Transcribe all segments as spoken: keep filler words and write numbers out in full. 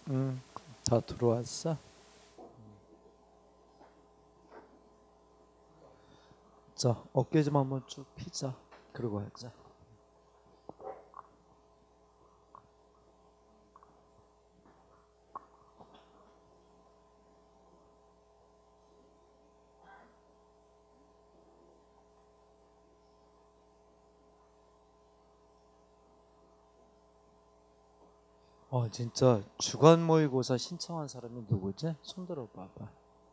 음, 다 들어왔어? 자, 어깨 좀 한번 쭉 피자. 그러고 하자. 어, 진짜 주간 모의고사 신청한 사람이 누구지? 손 들어봐봐.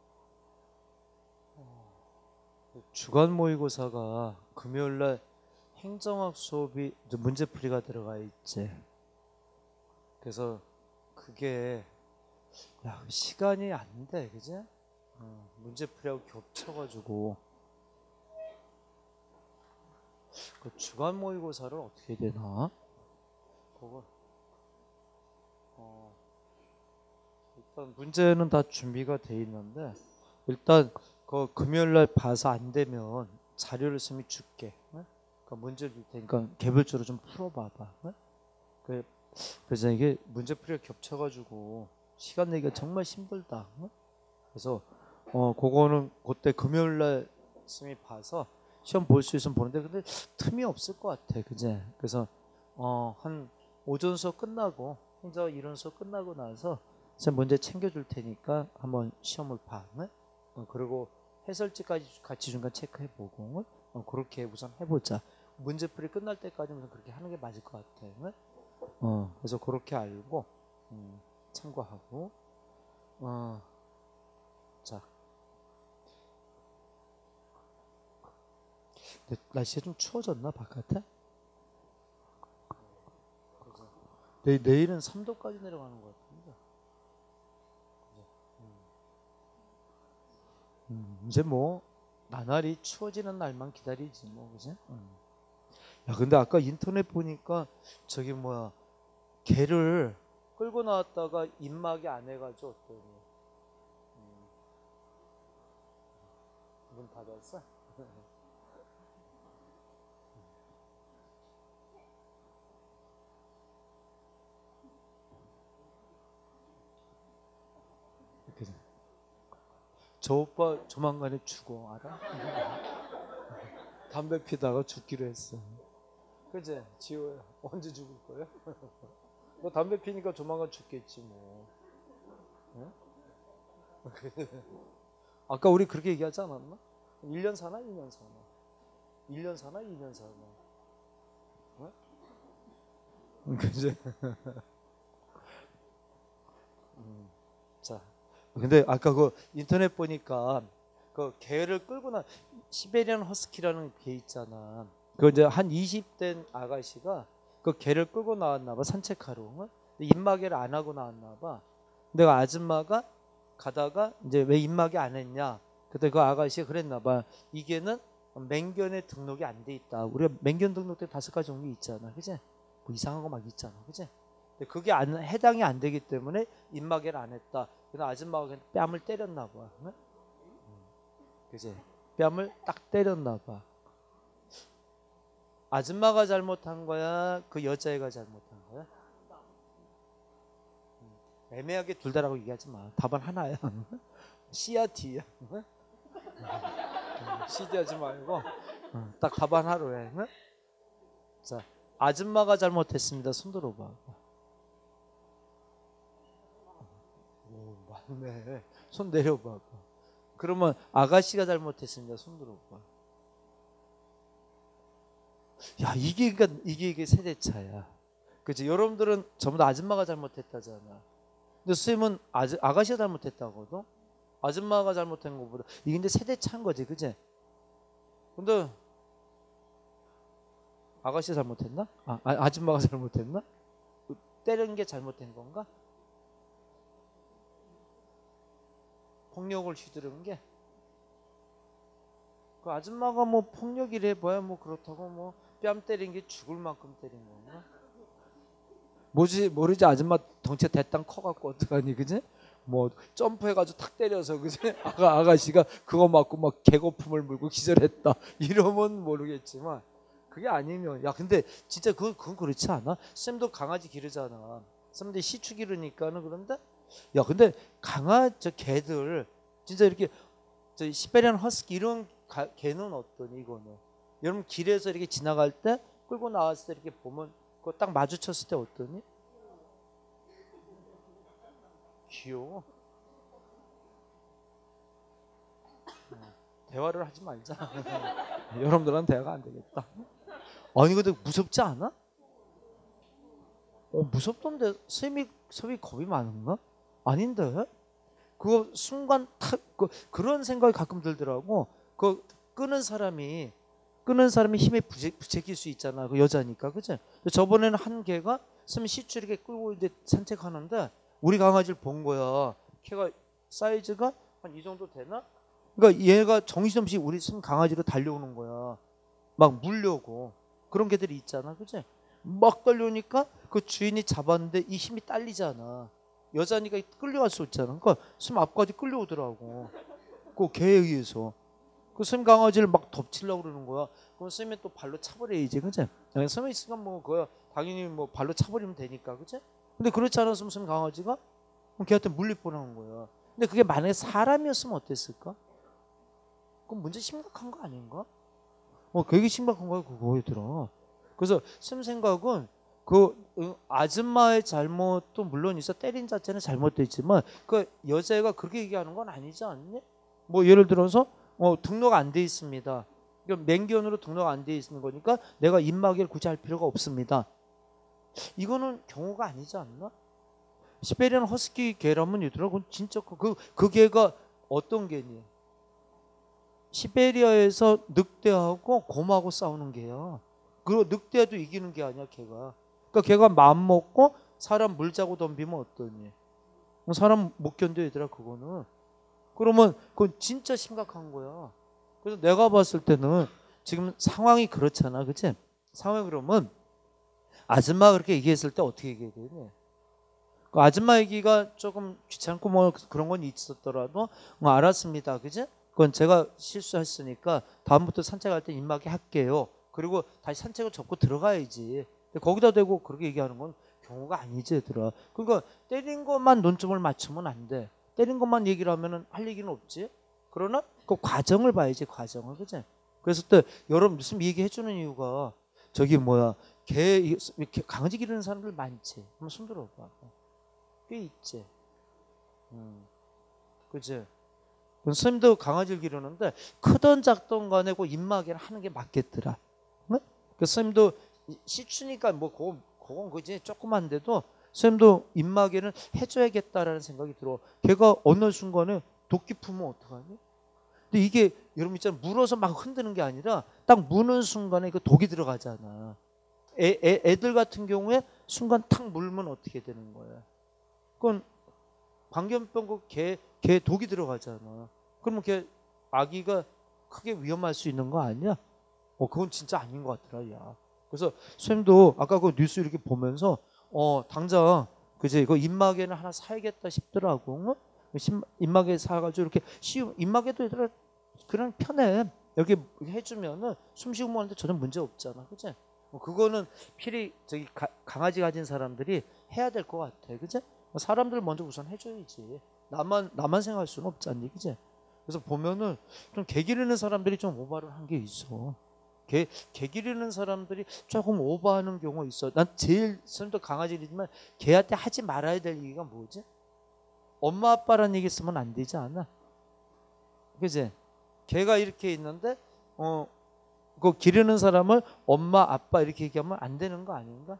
주간 모의고사가 금요일날 행정학 수업이 이제 문제풀이가 들어가 있지. 그래서 그게 야, 시간이 안 돼, 그지? 어, 문제풀이하고 겹쳐가지고 그 주간 모의고사를 어떻게 해야 되나? 그거 어, 일단 문제는 다 준비가 돼 있는데 일단 그 금요일날 봐서 안 되면 자료를 쓰면 줄게. 응? 그러니까 문제 줄 테니까 개별적으로 좀 풀어봐봐. 응? 그- 그래서 이게 문제풀이가 겹쳐가지고 시간 내기가 정말 힘들다. 응? 그래서 어 그거는 그때 금요일날 쌤이 봐서 시험 볼 수 있으면 보는데 근데 틈이 없을 것 같아, 그제? 그래서 어 한 오전 수업 끝나고 행정 이론 수업 끝나고 나서 쌤 문제 챙겨줄 테니까 한번 시험을 봐. 응? 어, 그리고 해설지까지 같이 중간 체크해보고 어, 그렇게 우선 해보자. 문제풀이 끝날 때까지 우선 그렇게 하는 게 맞을 것 같아. 응? 어, 그래서 그렇게 알고 음, 참고하고 어, 자. 근데 날씨가 좀 추워졌나 바깥에? 내, 내일은 삼 도까지 내려가는 것 같은데. 음, 이제 뭐 나날이 추워지는 날만 기다리지 뭐, 그지? 음. 야, 근데 아까 인터넷 보니까 저기 뭐야 개를 끌고 나왔다가 입막이 안 해가지고 어떠니? 음, 문 닫았어? 이렇게. 저 오빠 조만간에 죽어, 알아? 담배 피다가 죽기로 했어. 그제? 지호야, 언제 죽을 거야? 너 담배 피니까 조만간 죽겠지 뭐. 응? 아까 우리 그렇게 얘기하지 않았나? 일 년 사나 이 년 사나? 일 년 사나 이 년 사나? 응? 그지? 음, 자, 근데 아까 그 인터넷 보니까 그 개를 끌고 나 시베리안 허스키라는 개 있잖아. 그 이제 한 이십 대 아가씨가 그 개를 끌고 나왔나 봐 산책하러. 응? 근데 입마개를 안 하고 나왔나 봐. 근데 그 아줌마가 가다가 이제 왜 입마개 안 했냐? 그때 그 아가씨가 그랬나 봐. 이 개는 맹견에 등록이 안 돼 있다. 우리가 맹견 등록대 다섯 가지 종류 있잖아, 그지? 뭐 이상한 거 막 있잖아, 그지? 근데 그게 안, 해당이 안 되기 때문에 입마개를 안 했다. 그래서 아줌마가 뺨을 때렸나 봐, 응? 그지? 뺨을 딱 때렸나 봐. 아줌마가 잘못한 거야? 그 여자애가 잘못한 거야? 애매하게 둘 다라고 얘기하지 마. 답은 하나야. C야 D야. 씨디 하지 말고 딱 답안 하루에. 자, 아줌마가 잘못했습니다. 손 들어봐. 오, 맞네. 손 내려봐. 그러면 아가씨가 잘못했습니다. 손 들어봐. 야, 이게 그러니까 이게 이게 세대 차야. 그치? 여러분들은 전부 다 아줌마가 잘못했다잖아. 근데 선생님은 아저, 아가씨가 잘못했다고도? 아줌마가 잘못한 것보다 이게 이제 세대 차인 거지, 그치? 근데 아가씨가 잘못했나? 아, 아 아줌마가 잘못했나? 때리는 게 잘못된 건가? 폭력을 휘두른 게? 그 아줌마가 뭐 폭력이래 뭐야 뭐 그렇다고 뭐 뺨 때린 게 죽을 만큼 때린 건가? 뭐지 모르지 아줌마 덩치 대땅 커갖고 어떡하니 그지? 뭐 점프해가지고 탁 때려서 그지? 아가 아가씨가 그거 맞고 막 개거품을 물고 기절했다 이러면 모르겠지만 그게 아니면 야 근데 진짜 그 그건 그렇지 않아? 쌤도 강아지 기르잖아. 선생님들이 시추 기르니까는. 그런데 야 근데 강아 저 개들 진짜 이렇게 저 시베리안 허스키 이런 가, 개는 어떠니 이거는. 여러분 길에서 이렇게 지나갈 때 끌고 나왔을 때 이렇게 보면 그거 딱 마주쳤을 때 어떠니? 귀여워. 대화를 하지 말자. 여러분들은 대화가 안 되겠다. 아니 근데 무섭지 않아? 어 무섭던데. 쌤이 쌤이 겁이 많은가? 아닌데. 그거 순간 탁 그, 그런 생각이 가끔 들더라고. 그 끄는 사람이 끄는 사람이 힘에 부재, 부채길 수 있잖아. 그 여자니까, 그치? 저번에는 한 개가 쌤이 시추 이렇게 끌고 이제 산책하는데 우리 강아지를 본 거야. 걔가 사이즈가 한 이 정도 되나? 그러니까 얘가 정신없이 우리 쌤 강아지로 달려오는 거야. 막 물려고. 그런 개들이 있잖아, 그치? 막 달려오니까 그 주인이 잡았는데 이 힘이 딸리잖아. 여자니까 끌려갈 수 있잖아. 그러니까 쌤 앞까지 끌려오더라고. 그 개에 의해서. 그 쌤 강아지를 막 덮치려고 그러는 거야. 그럼 쌤이 또 발로 차버려야지, 그치? 쌤이 있으니까 뭐 그거 당연히 뭐 발로 차버리면 되니까, 그치? 근데 그렇지 않았으면 쌤 강아지가 걔한테 물릴 뻔한 거야. 근데 그게 만약에 사람이었으면 어땠을까? 그건 문제 심각한 거 아닌가? 어, 되게 심각한 거야 그거 얘들아. 그래서 쌤 생각은 그 아줌마의 잘못도 물론 있어. 때린 자체는 잘못됐지만 그 여자애가 그렇게 얘기하는 건 아니지 않니? 뭐 예를 들어서 어, 등록 안 돼 있습니다. 맹견으로 등록 안 돼 있는 거니까 내가 입마개를 굳이 할 필요가 없습니다. 이거는 경우가 아니지 않나? 시베리안 허스키 개라면 얘들아 그건 진짜 그, 그 개가 어떤 개니? 시베리아에서 늑대하고 곰하고 싸우는 개야. 그 늑대도 이기는 게 아니야 걔가. 그러니까 걔가 마음 먹고 사람 물자고 덤비면 어떠니? 사람 못 견뎌 얘들아 그거는. 그러면 그건 진짜 심각한 거야. 그래서 내가 봤을 때는 지금 상황이 그렇잖아, 그치? 상황이 그러면 아줌마가 그렇게 얘기했을 때 어떻게 얘기해야 되니? 그 아줌마 얘기가 조금 귀찮고 뭐 그런 건 있었더라도 뭐 알았습니다, 그치? 그건 제가 실수했으니까 다음부터 산책할 때 입마개 할게요. 그리고 다시 산책을 접고 들어가야지. 근데 거기다 대고 그렇게 얘기하는 건 경우가 아니지 얘들아. 그러니까 때린 것만 논점을 맞추면 안 돼. 때린 것만 얘기를 하면은 할 얘기는 없지. 그러나 그 과정을 봐야지, 과정을, 그치? 그래서 또 여러분 무슨 얘기해 주는 이유가 저기 뭐야 개 이렇게 강아지 기르는 사람들 많지. 한번 손 들어봐. 꽤 있지. 음, 그치? 선생님도 강아지를 기르는데 크던 작던 간에 그 입마개를 하는 게 맞겠더라. 네? 그 선생님도 시추니까 뭐 그건, 그건 그지 조그만데도 선생님도 입마개는 해줘야겠다라는 생각이 들어. 걔가 어느 순간에 도끼 품으면 어떡하니? 근데 이게 여러분 있잖아요. 물어서 막 흔드는 게 아니라 딱 무는 순간에 그 독이 들어가잖아. 애, 애, 애들 같은 경우에 순간 탁 물면 어떻게 되는 거야? 그건 광견병 그 개, 개 독이 들어가잖아. 그러면 걔 아기가 크게 위험할 수 있는 거 아니야? 어, 그건 진짜 아닌 것 같더라, 야. 그래서 선생님도 아까 그 뉴스 이렇게 보면서 어, 당장 그제 그 입마개는 하나 사야겠다 싶더라고. 어? 입마개 사가지고 이렇게 쉬우 입마개도 얘들아 그냥 편해. 이렇게 해주면은 숨쉬고 뭐하는데 전혀 문제 없잖아, 그치? 어, 그거는 필히 저기 가, 강아지 가진 사람들이 해야 될 것 같아, 그치? 사람들 먼저 우선 해줘야지. 나만 나만 생각할 수는 없잖니, 그치? 그래서 보면은 좀 개 기르는 사람들이 좀 오바를 한 게 있어. 개, 개 기르는 사람들이 조금 오버하는 경우가 있어. 난 제일 선도 강아지이지만 개한테 하지 말아야 될 얘기가 뭐지? 엄마 아빠라는 얘기 쓰면 안 되지 않아? 그치? 개가 이렇게 있는데 어, 그 기르는 사람을 엄마 아빠 이렇게 얘기하면 안 되는 거 아닌가?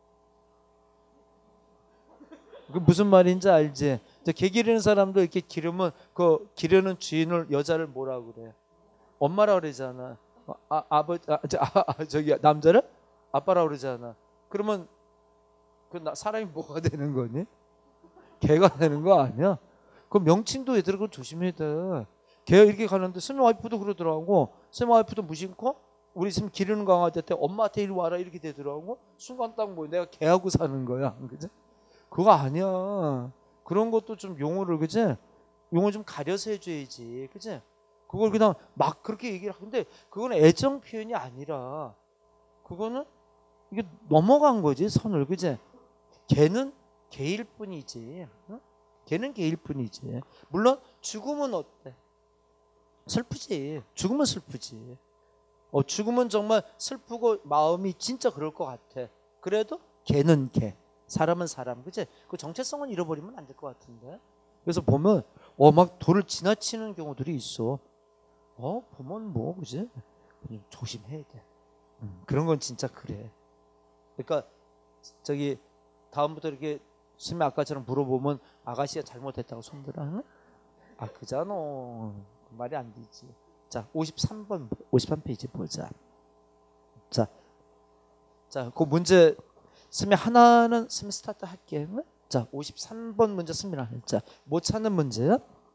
그 무슨 말인지 알지? 개 기르는 사람도 이렇게 기르면 그 기르는 주인을 여자를 뭐라 그래? 엄마라 그러잖아. 아, 아버지, 아, 아, 아, 저기 남자를 아빠라 그러잖아. 그러면 그 나, 사람이 뭐가 되는 거니? 개가 되는 거 아니야? 그 명칭도 얘들아 그거 조심해야 돼. 개 이렇게 가는데 쌤 와이프도 그러더라고. 쌤 와이프도 무심코 우리 쌤 기르는 강아지한테 엄마한테 이리 와라 이렇게 되더라고. 순간 딱 뭐 내가 개하고 사는 거야, 그지? 그거 아니야. 그런 것도 좀 용어를, 그지? 용어 좀 가려서 해줘야지, 그지? 그걸 그냥 막 그렇게 얘기를 하는데 그거는 애정 표현이 아니라 그거는 이게 넘어간 거지, 선을, 그지? 개는 개일 뿐이지. 응? 걔는 개일 뿐이지. 물론 죽음은 어때? 슬프지. 죽음은 슬프지. 어, 죽음은 정말 슬프고 마음이 진짜 그럴 것 같아. 그래도 걔는 걔, 사람은 사람, 그치? 그 정체성은 잃어버리면 안 될 것 같은데. 그래서 보면 어 막 도를 지나치는 경우들이 있어. 어 보면 뭐 그지? 그냥 조심해야 돼. 음, 그런 건 진짜 그래. 그러니까 저기 다음부터 이렇게 스님 아까처럼 물어보면 아가씨가 잘못했다고 손들어. 응? 아 그잖아. 그 말이 안 되지. 자 오십삼 번 오십삼 페이지 보자. 자, 자, 그 문제 스님 하나는 스님 스타트 할게. 응? 자 오십삼 번 문제 스님 하나. 자, 못 찾는 문제야?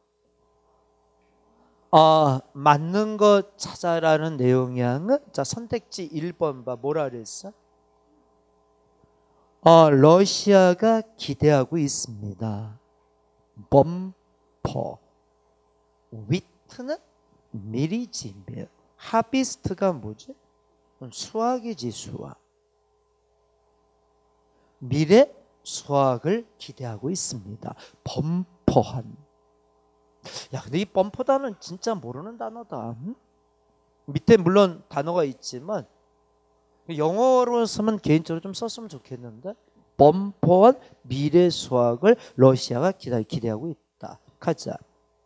아, 맞는 거 찾아라는 내용이야. 응? 자, 선택지 일 번 봐. 뭐라 그랬어? 어, 러시아가 기대하고 있습니다. 범퍼. 위트는 밀이지 밀. 하비스트가 뭐지? 수확이지 수확. 미래 수확을 기대하고 있습니다. 범퍼한. 야, 근데 이 범퍼단은 진짜 모르는 단어다. 응? 밑에 물론 단어가 있지만 영어로 쓰면 개인적으로 좀 썼으면 좋겠는데 범퍼한 미래 수확을 러시아가 기다, 기대하고 있다. 가자.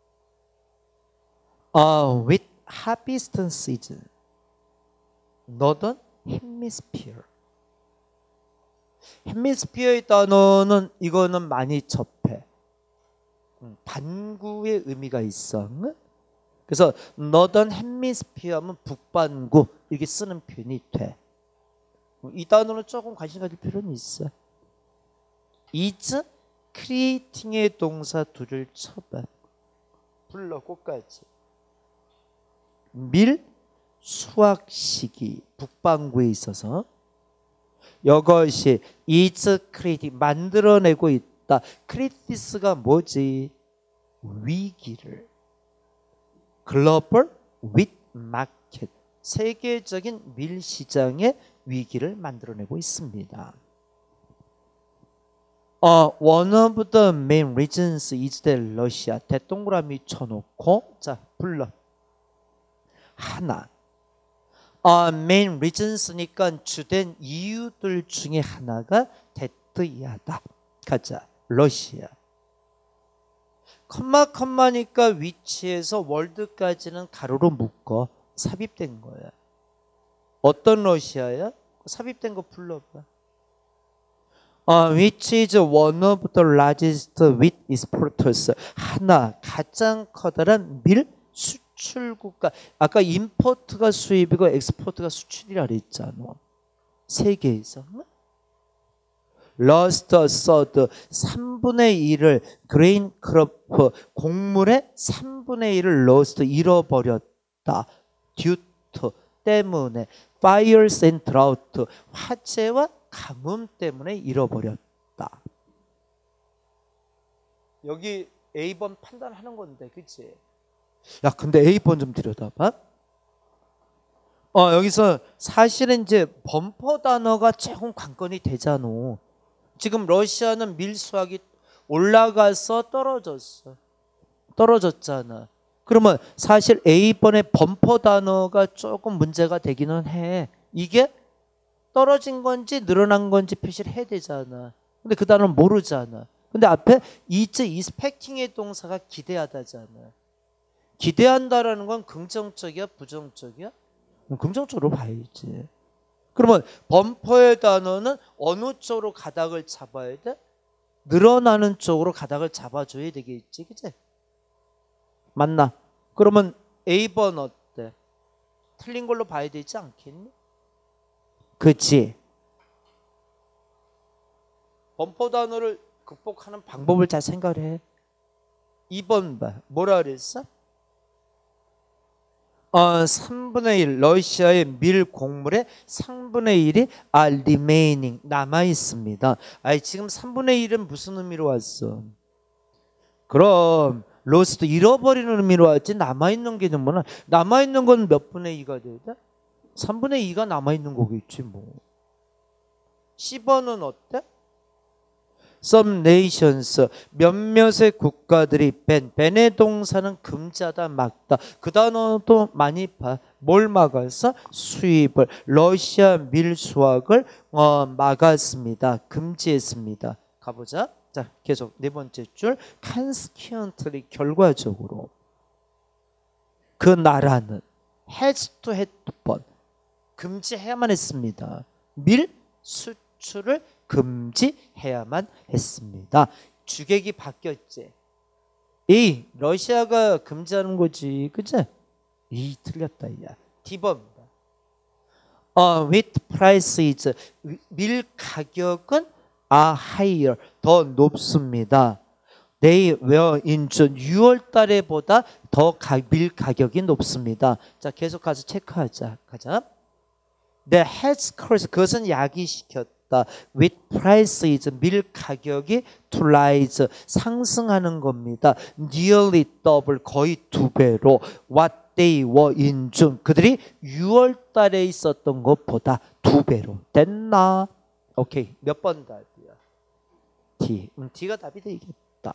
Uh, with harvest season, Northern Hemisphere. 헤미스피어의 단어는 이거는 많이 접해. 반구의 의미가 있어. 그래서 Northern Hemisphere 하면 북반구 이렇게 쓰는 표현이 돼. 이 단어는 조금 관심 가질 필요는 있어. is creating의 동사 둘을 쳐봐. 불러 꽃까지. 밀 수확 시기 북반구에 있어서 이것이 is creating 만들어내고 있다. 크리티스가 뭐지? 위기를. 글로벌 윗 마켓 세계적인 밀 시장의 위기를 만들어내고 있습니다. 어, one of the main reasons is that Russia. 대동그라미 쳐놓고 자 불러. 하나. 어, main reasons니까 주된 이유들 중에 하나가 대트이하다. 가자. 러시아. 컴마 컴마니까 위치에서 월드까지는 가로로 묶어 삽입된 거야. 어떤 러시아야? 삽입된 거 불러봐. Uh, which is one of the largest wheat exporters. 하나 가장 커다란 밀 수출국가. 아까 임포트가 수입이고 엑스포트가 수출이라 그랬잖아. 세계에서. Lost a third, 삼분의 일을 grain crop, 곡물의 삼분의 일을 lost, 잃어버렸다. due to, 때문에 fires and drought, 화재와 가뭄 때문에 잃어버렸다. 여기 에이 번 판단하는 건데, 그치? 야, 근데 에이 번 좀 들여다봐. 어, 여기서 사실은 이제 범퍼 단어가 조금 관건이 되잖아. 지금 러시아는 밀수확이 올라가서 떨어졌어. 떨어졌잖아. 그러면 사실 에이 번의 범퍼 단어가 조금 문제가 되기는 해. 이게 떨어진 건지 늘어난 건지 표시를 해야 되잖아. 근데 그 단어는 모르잖아. 근데 앞에 is expecting의 동사가 기대하다잖아. 기대한다라는 건 긍정적이야, 부정적이야? 긍정적으로 봐야지. 그러면 범퍼의 단어는 어느 쪽으로 가닥을 잡아야 돼? 늘어나는 쪽으로 가닥을 잡아줘야 되겠지, 그치? 맞나? 그러면 에이 번 어때? 틀린 걸로 봐야 되지 않겠니? 그치? 범퍼 단어를 극복하는 방법을 잘 생각을 해. 이 번 봐. 뭐라 그랬어? 어, 삼분의 일, 러시아의 밀 곡물의 삼분의 일이 아, remaining, 남아있습니다. 아니, 지금 삼분의 일은 무슨 의미로 왔어? 그럼 lost, 잃어버리는 의미로 왔지 남아있는 게 뭐나? 남아있는 건 몇 분의 이가 돼야 돼? 삼분의 이가 남아있는 거겠지 뭐. 십 번은 어때? some nations 몇몇의 국가들이 ban ban의 동사는 금지하다 막다. 그 단어도 많이 봐. 뭘 막았어? 수입을 러시아 밀 수확을 어, 막았습니다. 금지했습니다. 가보자. 자, 계속 네 번째 줄 consequently 결과적으로 그 나라는 has to had 번 금지해야만 했습니다. 밀 수출을 금지해야만 했습니다. 주객이 바뀌었지. 이 러시아가 금지하는 거지, 그치? 이 틀렸다, 야. D번입니다. 어, with prices 밀 가격은 are higher 더 높습니다. They were in June 유월 달에보다 더 밀 가격이 높습니다. 자, 계속 가서 체크하자. 가자. The has caused 그것은 야기시켰다. With prices 밀 가격이 to rise 상승하는 겁니다. Nearly double 거의 두 배로 what they were in June 그들이 유월 달에 있었던 것보다 두 배로 됐나? 오케이. 몇 번 답이야? D. 음, D가 답이 되겠다.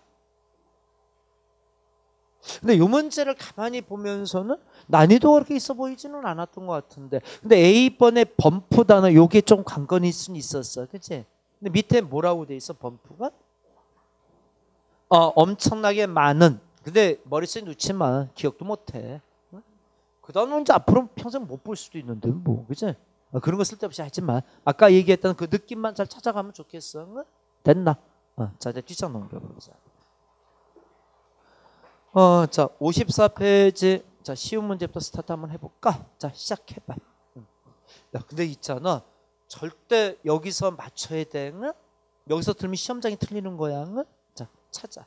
근데 이 문제를 가만히 보면서는 난이도가 그렇게 있어 보이지는 않았던 것 같은데, 근데 A번의 범프 단어 요게 좀 관건일 수는 있었어, 그치? 근데 밑에 뭐라고 돼 있어? 범프가 어, 엄청나게 많은. 근데 머릿속에 넣지 마. 기억도 못해. 그 단어는 이제 앞으로 평생 못 볼 수도 있는데 뭐, 그치? 어, 그런 거 쓸데없이 하지 마. 아까 얘기했던 그 느낌만 잘 찾아가면 좋겠어. 응? 됐나? 어, 자, 이제 뒷장 넘겨보자. 어, 자, 오십사 페이지. 자, 쉬운 문제부터 스타트 한번 해볼까? 자, 시작해봐. 응. 야, 근데 있잖아. 절대 여기서 맞춰야 돼. 응? 여기서 들으면 시험장이 틀리는 거야. 응? 자, 찾아.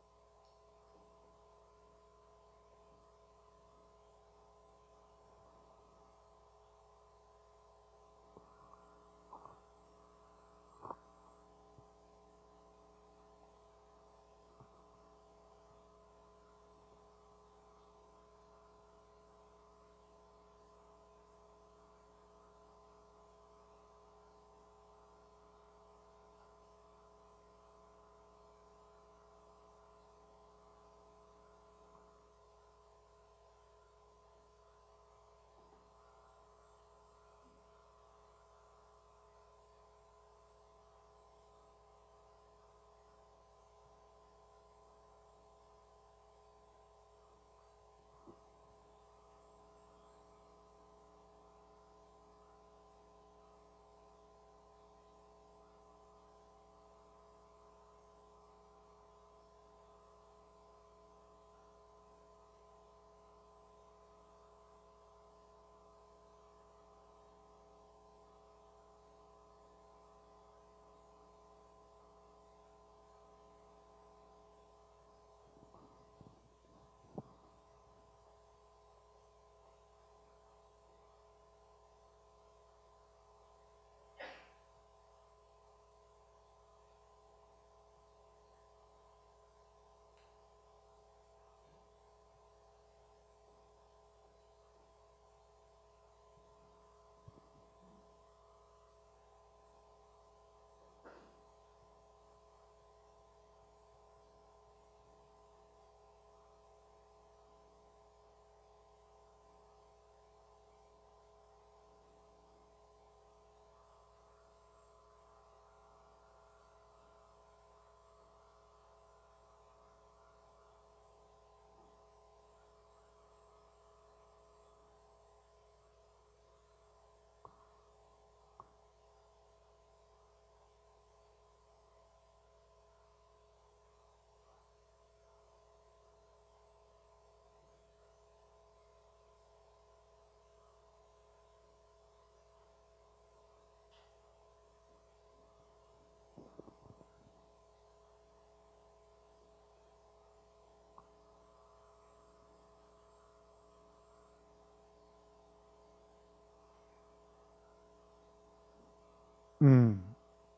음,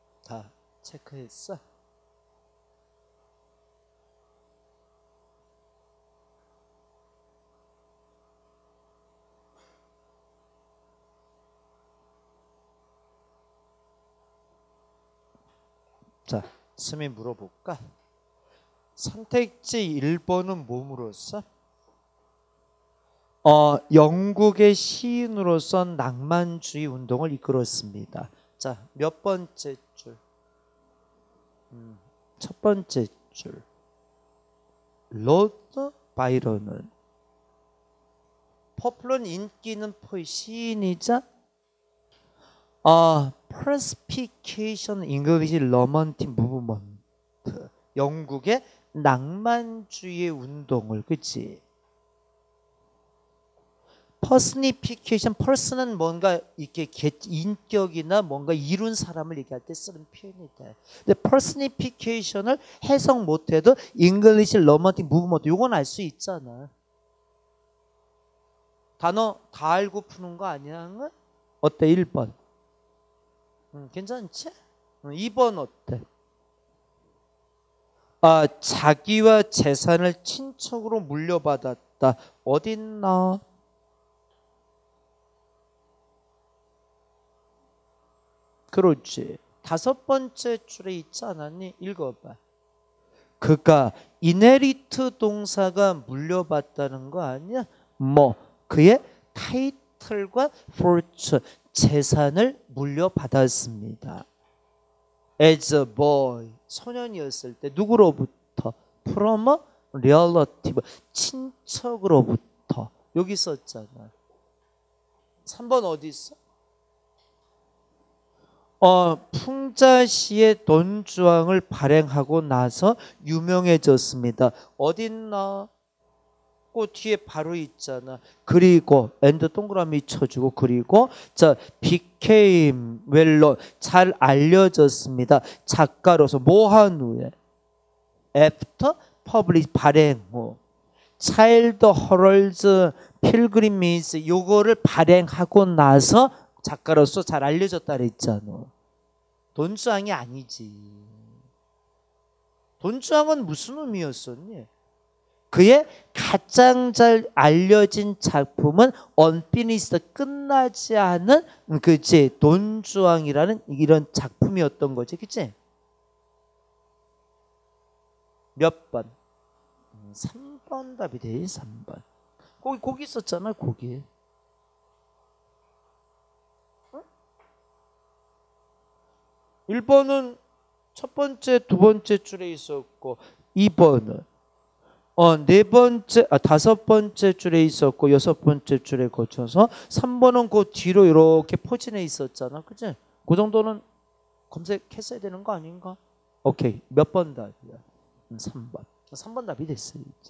다 체크했어? 자, 스미 물어볼까? 선택지 일 번은 몸으로써 어, 영국의 시인으로서 낭만주의 운동을 이끌었습니다. 자, 몇 번째 줄? 음, 첫 번째 줄. 로드 바이런은 포플러는 인기 있는 포의 시인이자 어, Perspication English Romantic Movement, 영국의 낭만주의 운동을, 그치? 퍼스니피케이션, 퍼스는 뭔가 이렇게 인격이나 뭔가 이룬 사람을 얘기할 때 쓰는 표현이 돼. 근데 퍼스니피케이션을 해석 못해도 잉글리시 로mantic 무브먼트 요건 알 수 있잖아. 단어 다 알고 푸는 거 아니야? 어때? 일 번. 음, 괜찮지? 이 번 어때? 아, 자기와 재산을 친척으로 물려받았다. 어딨나? 그렇지. 다섯 번째 줄에 있지 않았니? 읽어봐. 그가 이네리트 동사가 물려받다는 거 아니야? 뭐 그의 타이틀과 포춘, 재산을 물려받았습니다. As a boy, 소년이었을 때 누구로부터? From a relative, 친척으로부터. 여기 있었잖아. 삼 번 어디 있어? 어, 풍자시의 돈주왕을 발행하고 나서 유명해졌습니다. 어딨나? 그 뒤에 바로 있잖아. 그리고 엔드 동그라미 쳐주고, 그리고 자 became well, 잘 알려졌습니다. 작가로서 뭐한 후에? After publish, 발행 후. 차일드 허럴즈 필그리미즈 요거를 발행하고 나서 작가로서 잘 알려졌다 그랬잖아. 돈주왕이 아니지. 돈주왕은 무슨 의미였었니? 그의 가장 잘 알려진 작품은 언피니스드, 끝나지 않은, 그치, 돈주왕이라는 이런 작품이었던 거지, 그치? 몇 번? 삼 번 답이 돼. 삼 번. 거기 거기 있었잖아. 거기. 응? 일 번은 첫 번째, 두 번째 줄에 있었고, 이 번은 어, 네 번째, 아, 다섯 번째 줄에 있었고, 여섯 번째 줄에 거쳐서, 삼 번은 그 뒤로 이렇게 포진해 있었잖아. 그치? 그 정도는 검색했어야 되는 거 아닌가? 오케이. 몇 번 답이야? 삼 번. 삼 번 답이 됐어요, 이제.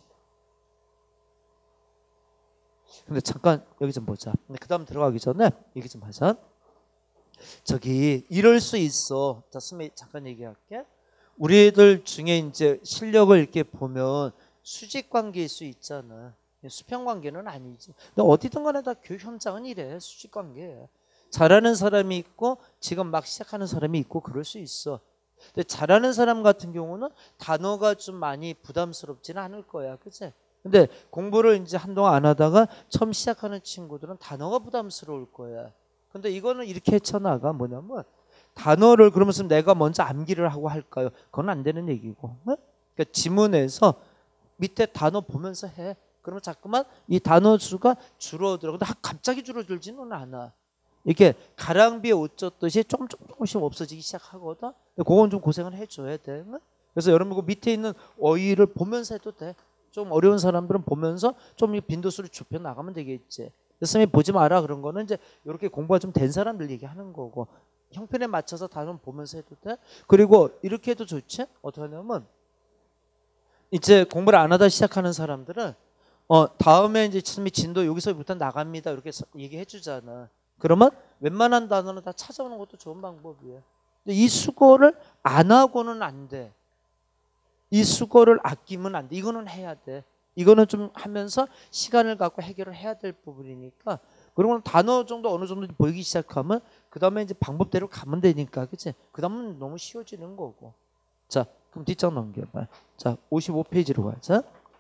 근데 잠깐, 여기 좀 보자. 그 다음 들어가기 전에 얘기 좀 하자. 저기, 이럴 수 있어. 자, 스미 잠깐 얘기할게. 우리들 중에 이제 실력을 이렇게 보면, 수직 관계일 수 있잖아. 수평 관계는 아니지. 근데 어디든 간에 다 교육 현장은 이래. 수직 관계야. 잘하는 사람이 있고 지금 막 시작하는 사람이 있고 그럴 수 있어. 근데 잘하는 사람 같은 경우는 단어가 좀 많이 부담스럽지는 않을 거야. 그치? 근데 공부를 이제 한동안 안 하다가 처음 시작하는 친구들은 단어가 부담스러울 거야. 근데 이거는 이렇게 헤쳐나가. 뭐냐면 단어를 그러면서 내가 먼저 암기를 하고 할까요? 그건 안 되는 얘기고. 그러니까 지문에서 밑에 단어 보면서 해. 그러면 자꾸만 이 단어 수가 줄어들어. 근데 갑자기 줄어들지는 않아. 이렇게 가랑비에 옷 젖듯이 조금 조금씩 없어지기 시작하거든. 그건 좀 고생을 해줘야 돼. 그래서 여러분 그 밑에 있는 어휘를 보면서 해도 돼. 좀 어려운 사람들은 보면서 좀 빈도수를 좁혀 나가면 되겠지. 선생님이 보지 마라 그런 거는 이제 이렇게 공부가 좀 된 사람들 얘기하는 거고, 형편에 맞춰서 단어 보면서 해도 돼. 그리고 이렇게 해도 좋지. 어떻게 하냐면 이제 공부를 안 하다 시작하는 사람들은 어 다음에 이제 진도 여기서부터 나갑니다 이렇게 얘기해 주잖아. 그러면 웬만한 단어는 다 찾아오는 것도 좋은 방법이에요. 근데 이 수고를 안 하고는 안 돼. 이 수고를 아끼면 안 돼. 이거는 해야 돼. 이거는 좀 하면서 시간을 갖고 해결을 해야 될 부분이니까. 그리고 단어 정도 어느 정도 보이기 시작하면 그 다음에 이제 방법대로 가면 되니까, 그치? 그 다음은 너무 쉬워지는 거고. 자, 그럼 뒷장 넘겨봐. 자, 오십오 페이지로 가자.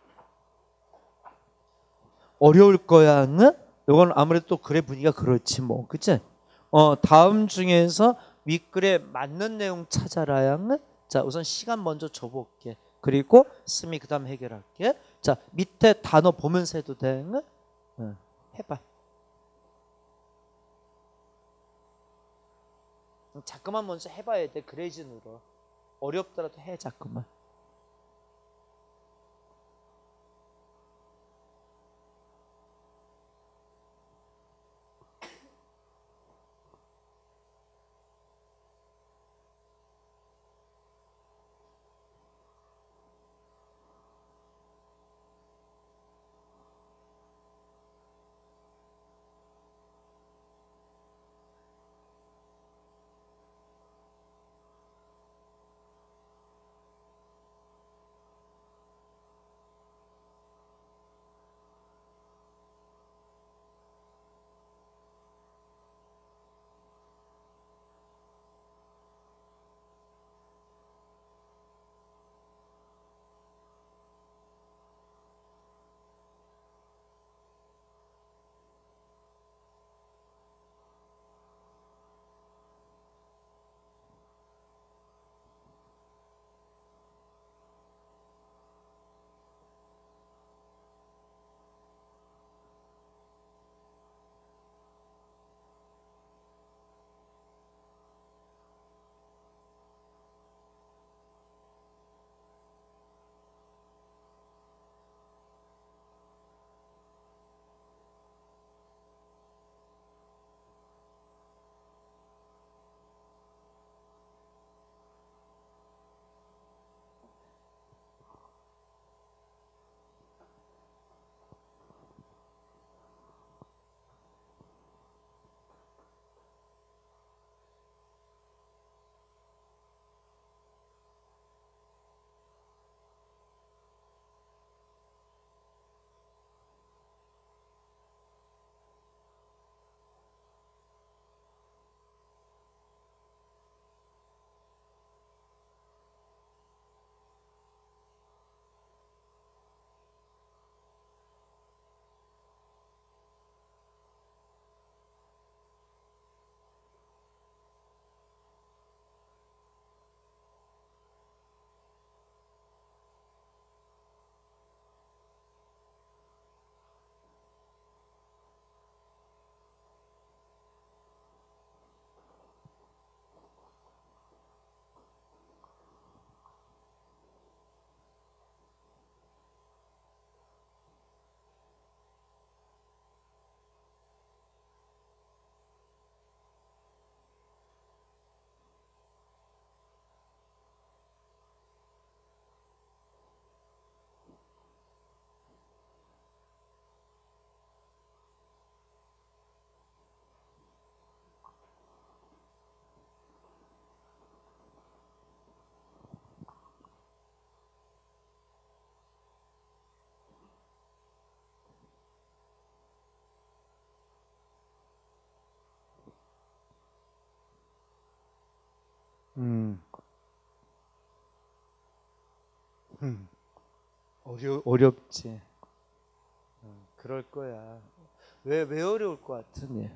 어려울 거야, 응? 이건 아무래도 또 글의 분위기가 그렇지 뭐, 그치? 어, 다음 중에서 윗글에 맞는 내용 찾아라야, 응? 자, 우선 시간 먼저 줘볼게. 그리고 스미 그 다음 해결할게. 자, 밑에 단어 보면서 해도 돼. 응? 응. 해봐. 자꾸만 먼저 해봐야 돼. 그래야지 늘어. 어렵더라도 해 자꾸만. 음. 음. 어려 어렵지. 음, 그럴 거야. 왜 왜 어려울 것 같으니?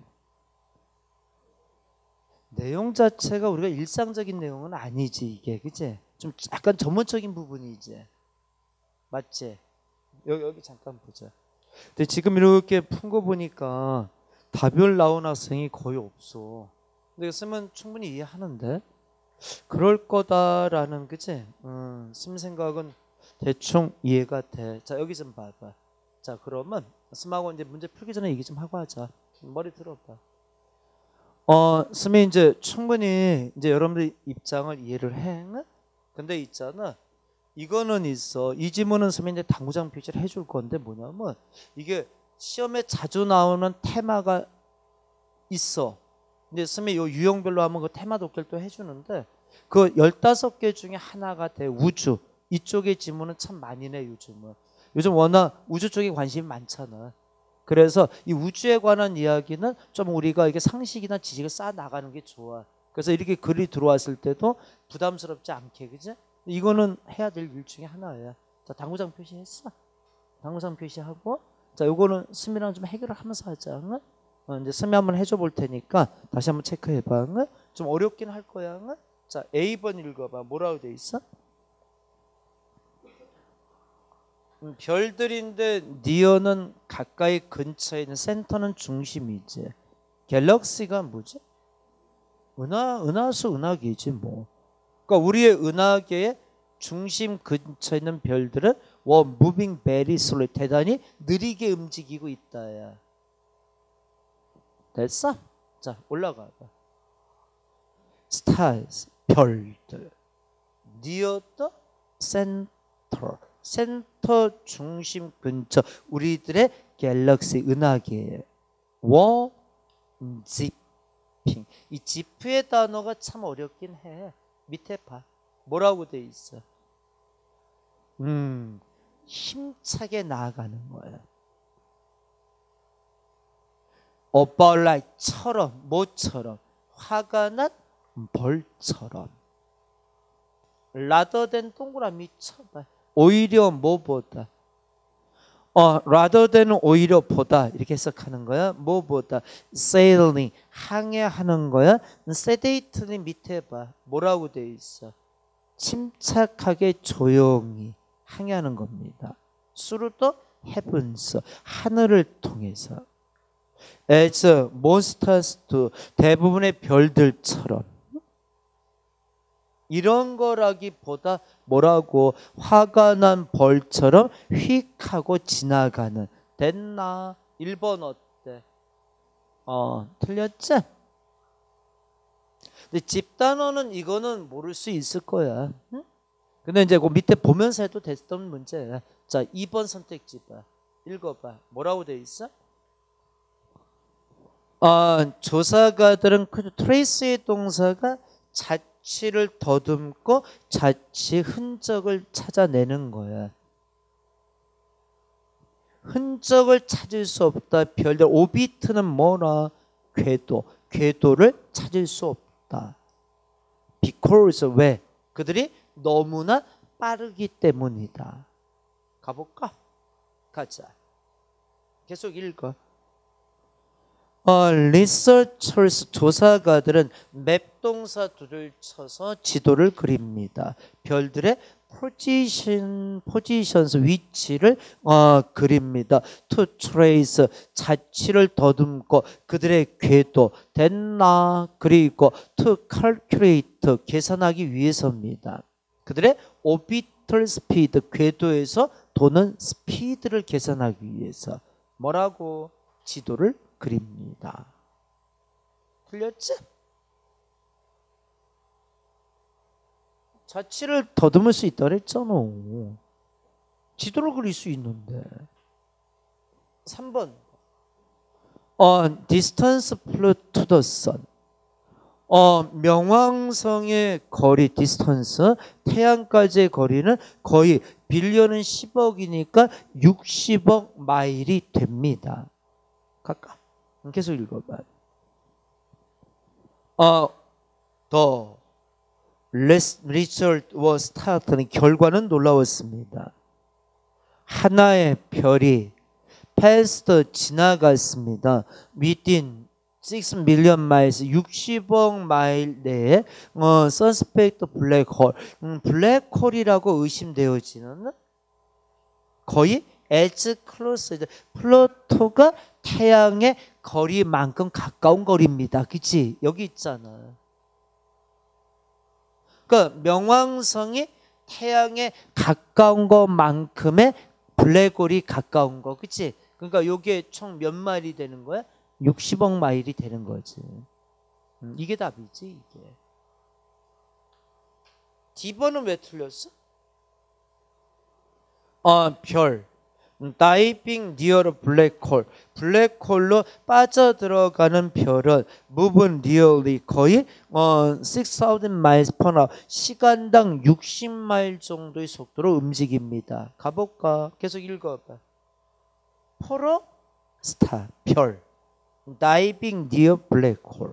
내용 자체가 우리가 일상적인 내용은 아니지 이게, 그치? 좀 약간 전문적인 부분이지, 맞지? 여기 여기 잠깐 보자. 근데 지금 이렇게 푼 거 보니까 답별 나온 학생이 거의 없어. 근데 쓰면 충분히 이해하는데 그럴 거다라는, 그치? 음, 씀 생각은 대충 이해가 돼. 자, 여기 좀 봐봐. 자, 그러면 스마고 이제 문제 풀기 전에 얘기 좀 하고 하자. 머리 들어봐. 어, 스미 이제 충분히 이제 여러분들 입장을 이해를 해. 응? 근데 있잖아. 이거는 있어. 이 지문은 스미 이제 당구장 표시를 해줄 건데 뭐냐면 이게 시험에 자주 나오는 테마가 있어. 근데 스미 요 유형별로 하면 그 테마 독해를 또 해주는데 그 열다섯 개 중에 하나가 돼. 우주. 이쪽의 지문은 참 많이 내 요즘은. 요즘 워낙 우주 쪽에 관심이 많잖아. 그래서 이 우주에 관한 이야기는 좀 우리가 이게 상식이나 지식을 쌓아 나가는 게 좋아. 그래서 이렇게 글이 들어왔을 때도 부담스럽지 않게, 그지? 이거는 해야 될 일 중에 하나야. 자, 당구장 표시했어. 당구장 표시하고, 자, 요거는 스미랑 좀 해결을 하면서 하자. 응? 어, 이제 스미 한번 해줘 볼 테니까 다시 한번 체크해봐. 응? 좀 어렵긴 할 거야. 응? 자, 에이 번 읽어봐. 뭐라고 돼 있어? 음, 별들인데 니어는 가까이 근처에 있는, 센터는 중심이지. 갤럭시가 뭐지? 은하, 은하수 은하계지 뭐. 그러니까 우리의 은하계의 중심 근처에 있는 별들은 were moving very slowly, 대단히 느리게 움직이고 있다야. 됐어? 자, 올라가 봐. stars, 별들. near the center, 센터 중심 근처, 우리들의 갤럭시 은하계에 were zipping. 이 지프의 단어가 참 어렵긴 해. 밑에 봐. 뭐라고 돼 있어? 음, 힘차게 나아가는 거야. about like처럼, 뭐처럼? 화가 난 벌처럼. rather than 동그라미 쳐봐. 오히려 뭐보다. 어, rather than 오히려 보다 이렇게 해석하는 거야. 뭐보다. sailing 항해하는 거야. sedately 밑에 봐. 뭐라고 돼 있어? 침착하게 조용히 항해하는 겁니다. through the heavens, 하늘을 통해서. as most stars do, 대부분의 별들처럼. 이런 거라기보다 뭐라고? 화가 난 벌처럼 휙 하고 지나가는. 됐나? 일 번 어때? 어, 틀렸지? 근데 집단어는 이거는 모를 수 있을 거야. 응? 근데 이제 그 밑에 보면서 해도 됐던 문제야. 자, 이 번 선택지 봐. 읽어봐. 뭐라고 돼 있어? 어, 조사가들은 그 트레이스의 동사가 자취를 더듬고 자취 흔적을 찾아내는 거야. 흔적을 찾을 수 없다. 별들. 오비트는 뭐라? 궤도. 궤도를 찾을 수 없다. Because 왜? 그들이 너무나 빠르기 때문이다. 가볼까? 가자. 계속 읽어. 어, researchers, 조사가들은 맵 동사 둘을 쳐서 지도를 그립니다. 별들의 포지션, 포지션스, 위치를 어, 그립니다. to trace, 자취를 더듬고 그들의 궤도. 됐나? 그리고 to calculate, 계산하기 위해서입니다. 그들의 orbital speed, 궤도에서 도는 스피드를 계산하기 위해서. 뭐라고? 지도를 그립니다. 틀렸지? 자취를 더듬을 수 있다 그랬잖아. 지도를 그릴 수 있는데. 삼 번. 어, distance flew to the sun. 어, 명왕성의 거리, distance, 태양까지의 거리는 거의 빌리언은 십억이니까 육십억 마일이 됩니다. 갈까? 계속 읽어봐. 어, 더 result was started. 결과는 놀라웠습니다. 하나의 별이 past 지나갔습니다. within six million miles, 육십억 마일 내에 어, suspect black hole, 음, 블랙홀이라고 의심되어지는 거의 as close, 플루토가 태양의 거리만큼 가까운 거리입니다. 그치? 여기 있잖아. 그러니까 명왕성이 태양에 가까운 것만큼의 블랙홀이 가까운 거. 그치? 그러니까 이게 총 몇 마일이 되는 거야? 육십억 마일이 되는 거지. 음, 이게 답이지, 이게. 디 번은 왜 틀렸어? 어, 별. 다이빙 니어로 블랙홀. 블랙홀로 빠져들어가는 별은 move nearly 거의 어, six thousand miles per hour. 시간당 육십 마일 정도의 속도로 움직입니다. 가볼까? 계속 읽어봐. 포로 스타 별. 다이빙 니어 블랙홀.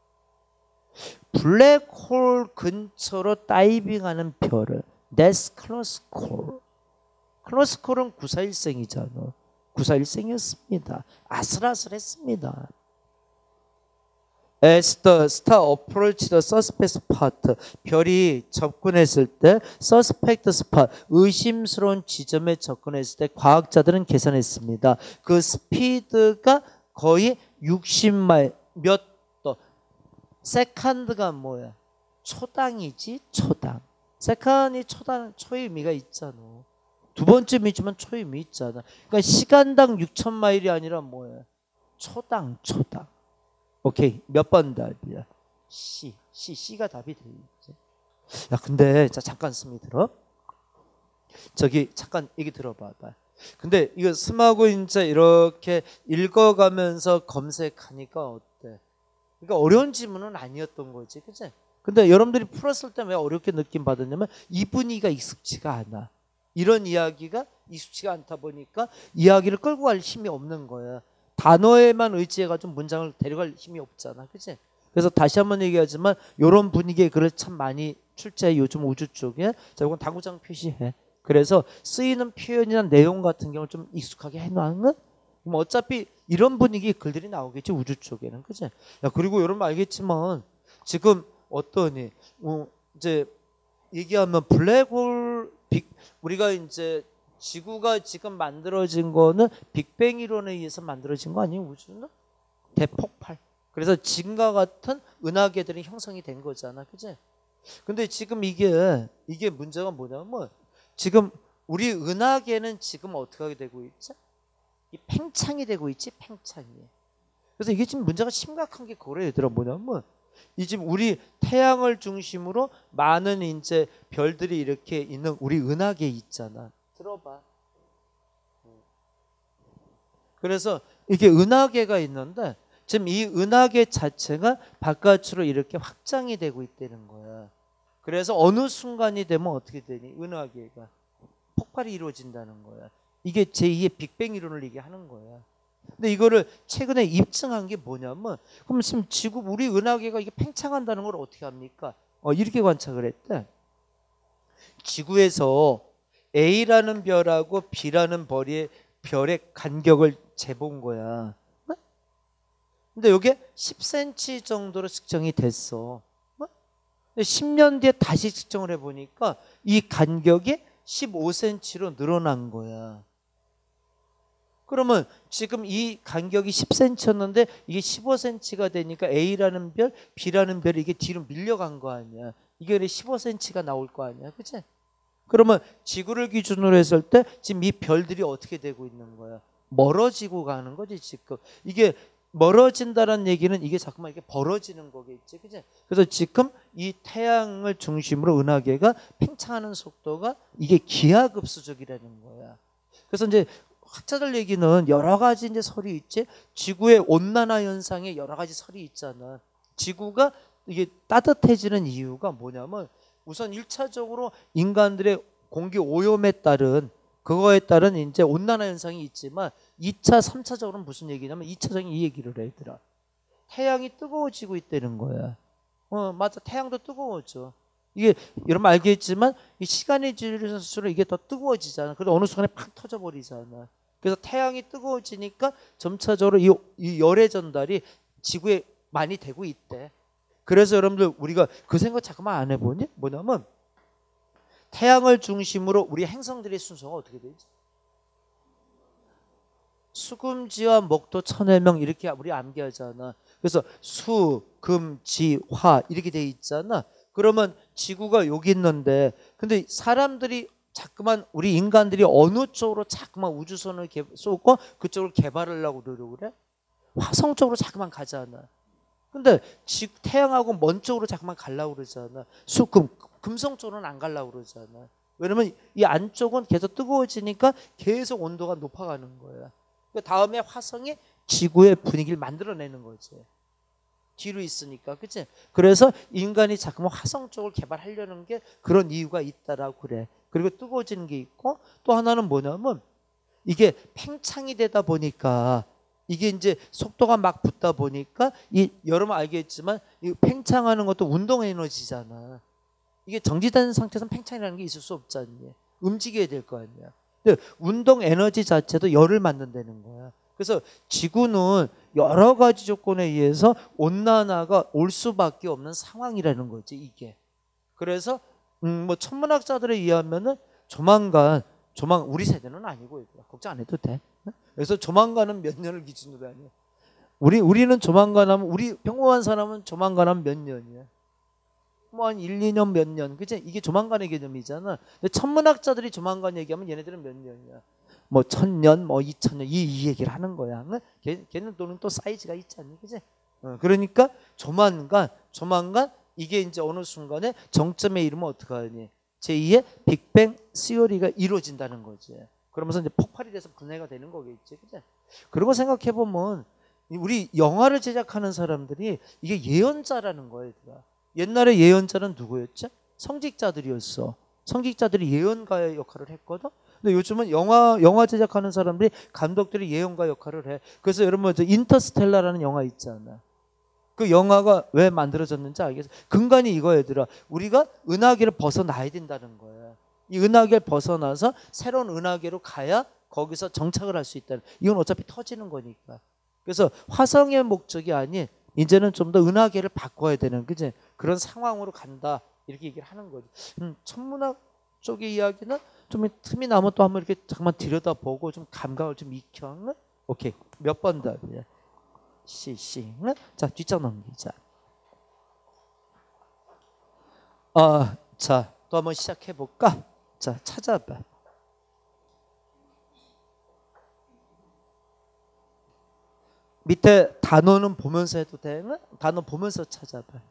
블랙홀 근처로 다이빙하는 별은 that's close call. 클로스콜은 구사일생이잖아. 구사일생이었습니다. 아슬아슬했습니다. As the star approached the suspect spot, 별이 접근했을 때 suspect spot, 의심스러운 지점에 접근했을 때 과학자들은 계산했습니다. 그 스피드가 거의 육십 마일, 몇 도, 세컨드가 뭐야? 초당이지, 초당. 세컨이 초당, 초의 의미가 있잖아. 두 번째 의미지만 초의 의미 있잖아. 그러니까 시간당 육천 마일이 아니라 뭐야? 초당, 초당. 오케이, 몇 번 답이야? C. C. C가 답이 되겠지. 야, 근데 자 잠깐 스미 들어. 저기 잠깐 얘기 들어봐봐. 근데 이거 스마고 이제 이렇게 읽어가면서 검색하니까 어때? 그러니까 어려운 지문은 아니었던 거지, 그치? 근데 여러분들이 풀었을 때 왜 어렵게 느낌 받았냐면 이 분위기가 익숙지가 않아. 이런 이야기가 익숙지가 않다 보니까 이야기를 끌고 갈 힘이 없는 거야. 단어에만 의지해가지고 문장을 데려갈 힘이 없잖아, 그치? 그래서 다시 한번 얘기하지만 이런 분위기의 글을 참 많이 출제해. 요즘 우주 쪽에. 자, 이건 당구장 표시해. 그래서 쓰이는 표현이나 내용 같은 경우를 좀 익숙하게 해놓은 건 그럼 어차피 이런 분위기의 글들이 나오겠지, 우주 쪽에는, 그치? 야, 그리고 여러분 알겠지만 지금 어떠니? 어, 이제 얘기하면 블랙홀 빅 우리가 이제 지구가 지금 만들어진 거는 빅뱅 이론에 의해서 만들어진 거 아니에요? 우주는 대폭발. 그래서 지금과 같은 은하계들이 형성이 된 거잖아, 그치? 근데 지금 이게 이게 문제가 뭐냐면 지금 우리 은하계는 지금 어떻게 하게 되고 있지? 이 팽창이 되고 있지, 팽창이. 그래서 이게 지금 문제가 심각한 게 그래, 얘들아. 뭐냐면 이 지금 우리 태양을 중심으로 많은 이제 별들이 이렇게 있는 우리 은하계 있잖아. 들어봐. 그래서 이게 은하계가 있는데 지금 이 은하계 자체가 바깥으로 이렇게 확장이 되고 있다는 거야. 그래서 어느 순간이 되면 어떻게 되니? 은하계가 폭발이 이루어진다는 거야. 이게 제이의 빅뱅 이론을 얘기하는 거야. 근데 이거를 최근에 입증한 게 뭐냐면 그럼 지금 지구 우리 은하계가 이게 팽창한다는 걸 어떻게 합니까? 어, 이렇게 관측을 했대. 지구에서 A라는 별하고 B라는 별의 별의 간격을 재본 거야. 근데 이게 십 센티미터 정도로 측정이 됐어. 십 년 뒤에 다시 측정을 해보니까 이 간격이 십오 센티미터로 늘어난 거야. 그러면 지금 이 간격이 십 센티미터였는데 이게 십오 센티미터가 되니까 A라는 별, B라는 별이 이게 뒤로 밀려간 거 아니야. 이게 십오 센티미터가 나올 거 아니야, 그치? 그러면 지구를 기준으로 했을 때 지금 이 별들이 어떻게 되고 있는 거야? 멀어지고 가는 거지, 지금. 이게 멀어진다는 얘기는 이게 자꾸만 이렇게 벌어지는 거겠지, 그치? 그래서 지금 이 태양을 중심으로 은하계가 팽창하는 속도가 이게 기하급수적이라는 거야. 그래서 이제 학자들 얘기는 여러 가지 이제 설이 있지. 지구의 온난화 현상에 여러 가지 설이 있잖아. 지구가 이게 따뜻해지는 이유가 뭐냐면 우선 일 차적으로 인간들의 공기 오염에 따른 그거에 따른 이제 온난화 현상이 있지만 이 차, 삼 차적으로는 무슨 얘기냐면 이 차적인 이 얘기를 해, 얘들아. 태양이 뜨거워지고 있다는 거야. 어, 맞아. 태양도 뜨거워져. 이게 여러분 알겠지만 이 시간이 지날수록 이게 더 뜨거워지잖아. 그래서 어느 순간에 팍 터져버리잖아. 그래서 태양이 뜨거워지니까 점차적으로 이, 이 열의 전달이 지구에 많이 되고 있대. 그래서 여러분들 우리가 그 생각 잠깐만 안 해보니? 뭐냐면 태양을 중심으로 우리 행성들의 순서가 어떻게 되지? 수금지와 목도 천해명 이렇게 우리 암기하잖아. 그래서 수, 금, 지, 화 이렇게 돼 있잖아. 그러면 지구가 여기 있는데 근데 사람들이 자꾸만 우리 인간들이 어느 쪽으로 자꾸만 우주선을 쏘고 그쪽으로 개발하려고 노력을 해? 화성 쪽으로 자꾸만 가잖아. 근데 지구, 태양하고 먼 쪽으로 자꾸만 가려고 그러잖아. 수, 금, 금성 쪽으로는 안 가려고 그러잖아. 왜냐면 이 안쪽은 계속 뜨거워지니까 계속 온도가 높아가는 거야. 그 다음에 화성이 지구의 분위기를 만들어내는 거지. 뒤로 있으니까, 그치? 그래서 인간이 자꾸만 화성 쪽을 개발하려는 게 그런 이유가 있다라고 그래. 그리고 뜨거워지는 게 있고 또 하나는 뭐냐면 이게 팽창이 되다 보니까 이게 이제 속도가 막 붙다 보니까 이 여러분 알겠지만 이 팽창하는 것도 운동 에너지잖아. 이게 정지된 상태에서는 팽창이라는 게 있을 수 없잖니. 움직여야 될 거 아니야. 근데 운동 에너지 자체도 열을 만든다는 거야. 그래서 지구는 여러 가지 조건에 의해서 온난화가 올 수밖에 없는 상황이라는 거지 이게. 그래서 음, 뭐 천문학자들에 의하면은 조만간 조만 우리 세대는 아니고 걱정 안 해도 돼. 그래서 조만간은 몇 년을 기준으로 하냐. 우리 우리는 조만간 하면 우리 평범한 사람은 조만간 하면 몇 년이야. 뭐 한 일, 이 년 몇 년. 그치? 이게 조만간의 개념이잖아. 근데 천문학자들이 조만간 얘기하면 얘네들은 몇 년이야. 뭐 천년, 뭐 이천 년 이, 이 얘기를 하는 거야. 걔, 걔는 또는 또 사이즈가 있지 않니? 그치? 어, 그러니까 조만간 조만간 이게 이제 어느 순간에 정점에 이르면 어떡하니? 제이의 빅뱅 시어리가 이루어진다는 거지. 그러면서 이제 폭발이 돼서 분해가 되는 거겠지. 그치? 그리고 생각해 보면 우리 영화를 제작하는 사람들이 이게 예언자라는 거예요. 옛날에 예언자는 누구였죠? 성직자들이었어. 성직자들이 예언가의 역할을 했거든. 근데 요즘은 영화 영화 제작하는 사람들이 감독들이 예언가 역할을 해. 그래서 여러분 저 인터스텔라라는 영화 있잖아. 그 영화가 왜 만들어졌는지 알겠어? 근간이 이거 얘들아. 우리가 은하계를 벗어나야 된다는 거야. 이 은하계를 벗어나서 새로운 은하계로 가야 거기서 정착을 할 수 있다. 이건 어차피 터지는 거니까. 그래서 화성의 목적이 아닌 이제는 좀 더 은하계를 바꿔야 되는 그지? 그런 상황으로 간다. 이렇게 얘기를 하는 거지. 음, 천문학 쪽의 이야기는 좀 틈이 나면 또 한번 이렇게 잠깐 들여다보고 좀 감각을 좀 익혀. 응? 오케이. 몇 번 답이야? C, C. 응? 자, 뒷장 넘기자. 아, 자, 또 한번 시작해 볼까? 자, 찾아봐. 밑에 단어는 보면서 해도 돼? 응? 단어 보면서 찾아봐.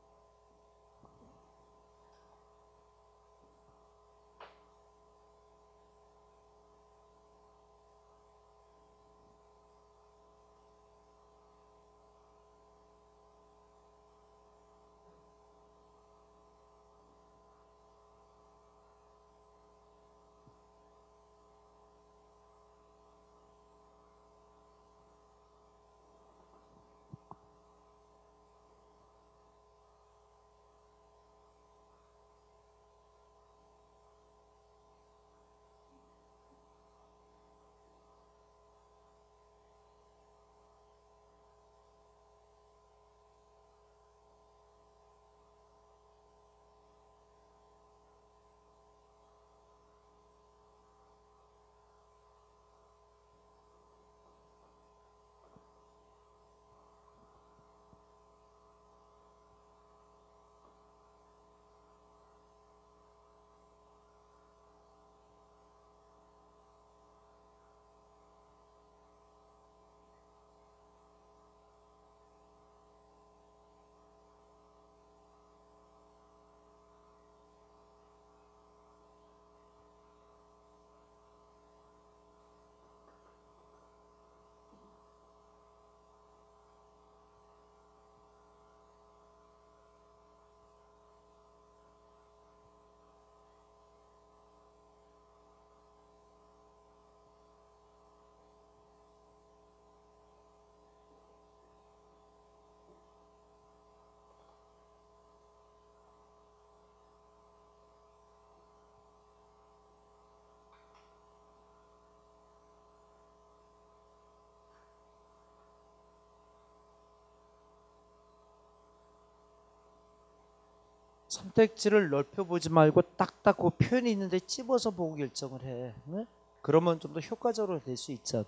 선택지를 넓혀보지 말고 딱딱 그 표현이 있는데 찝어서 보고 결정을 해. 네? 그러면 좀 더 효과적으로 될 수 있잖아.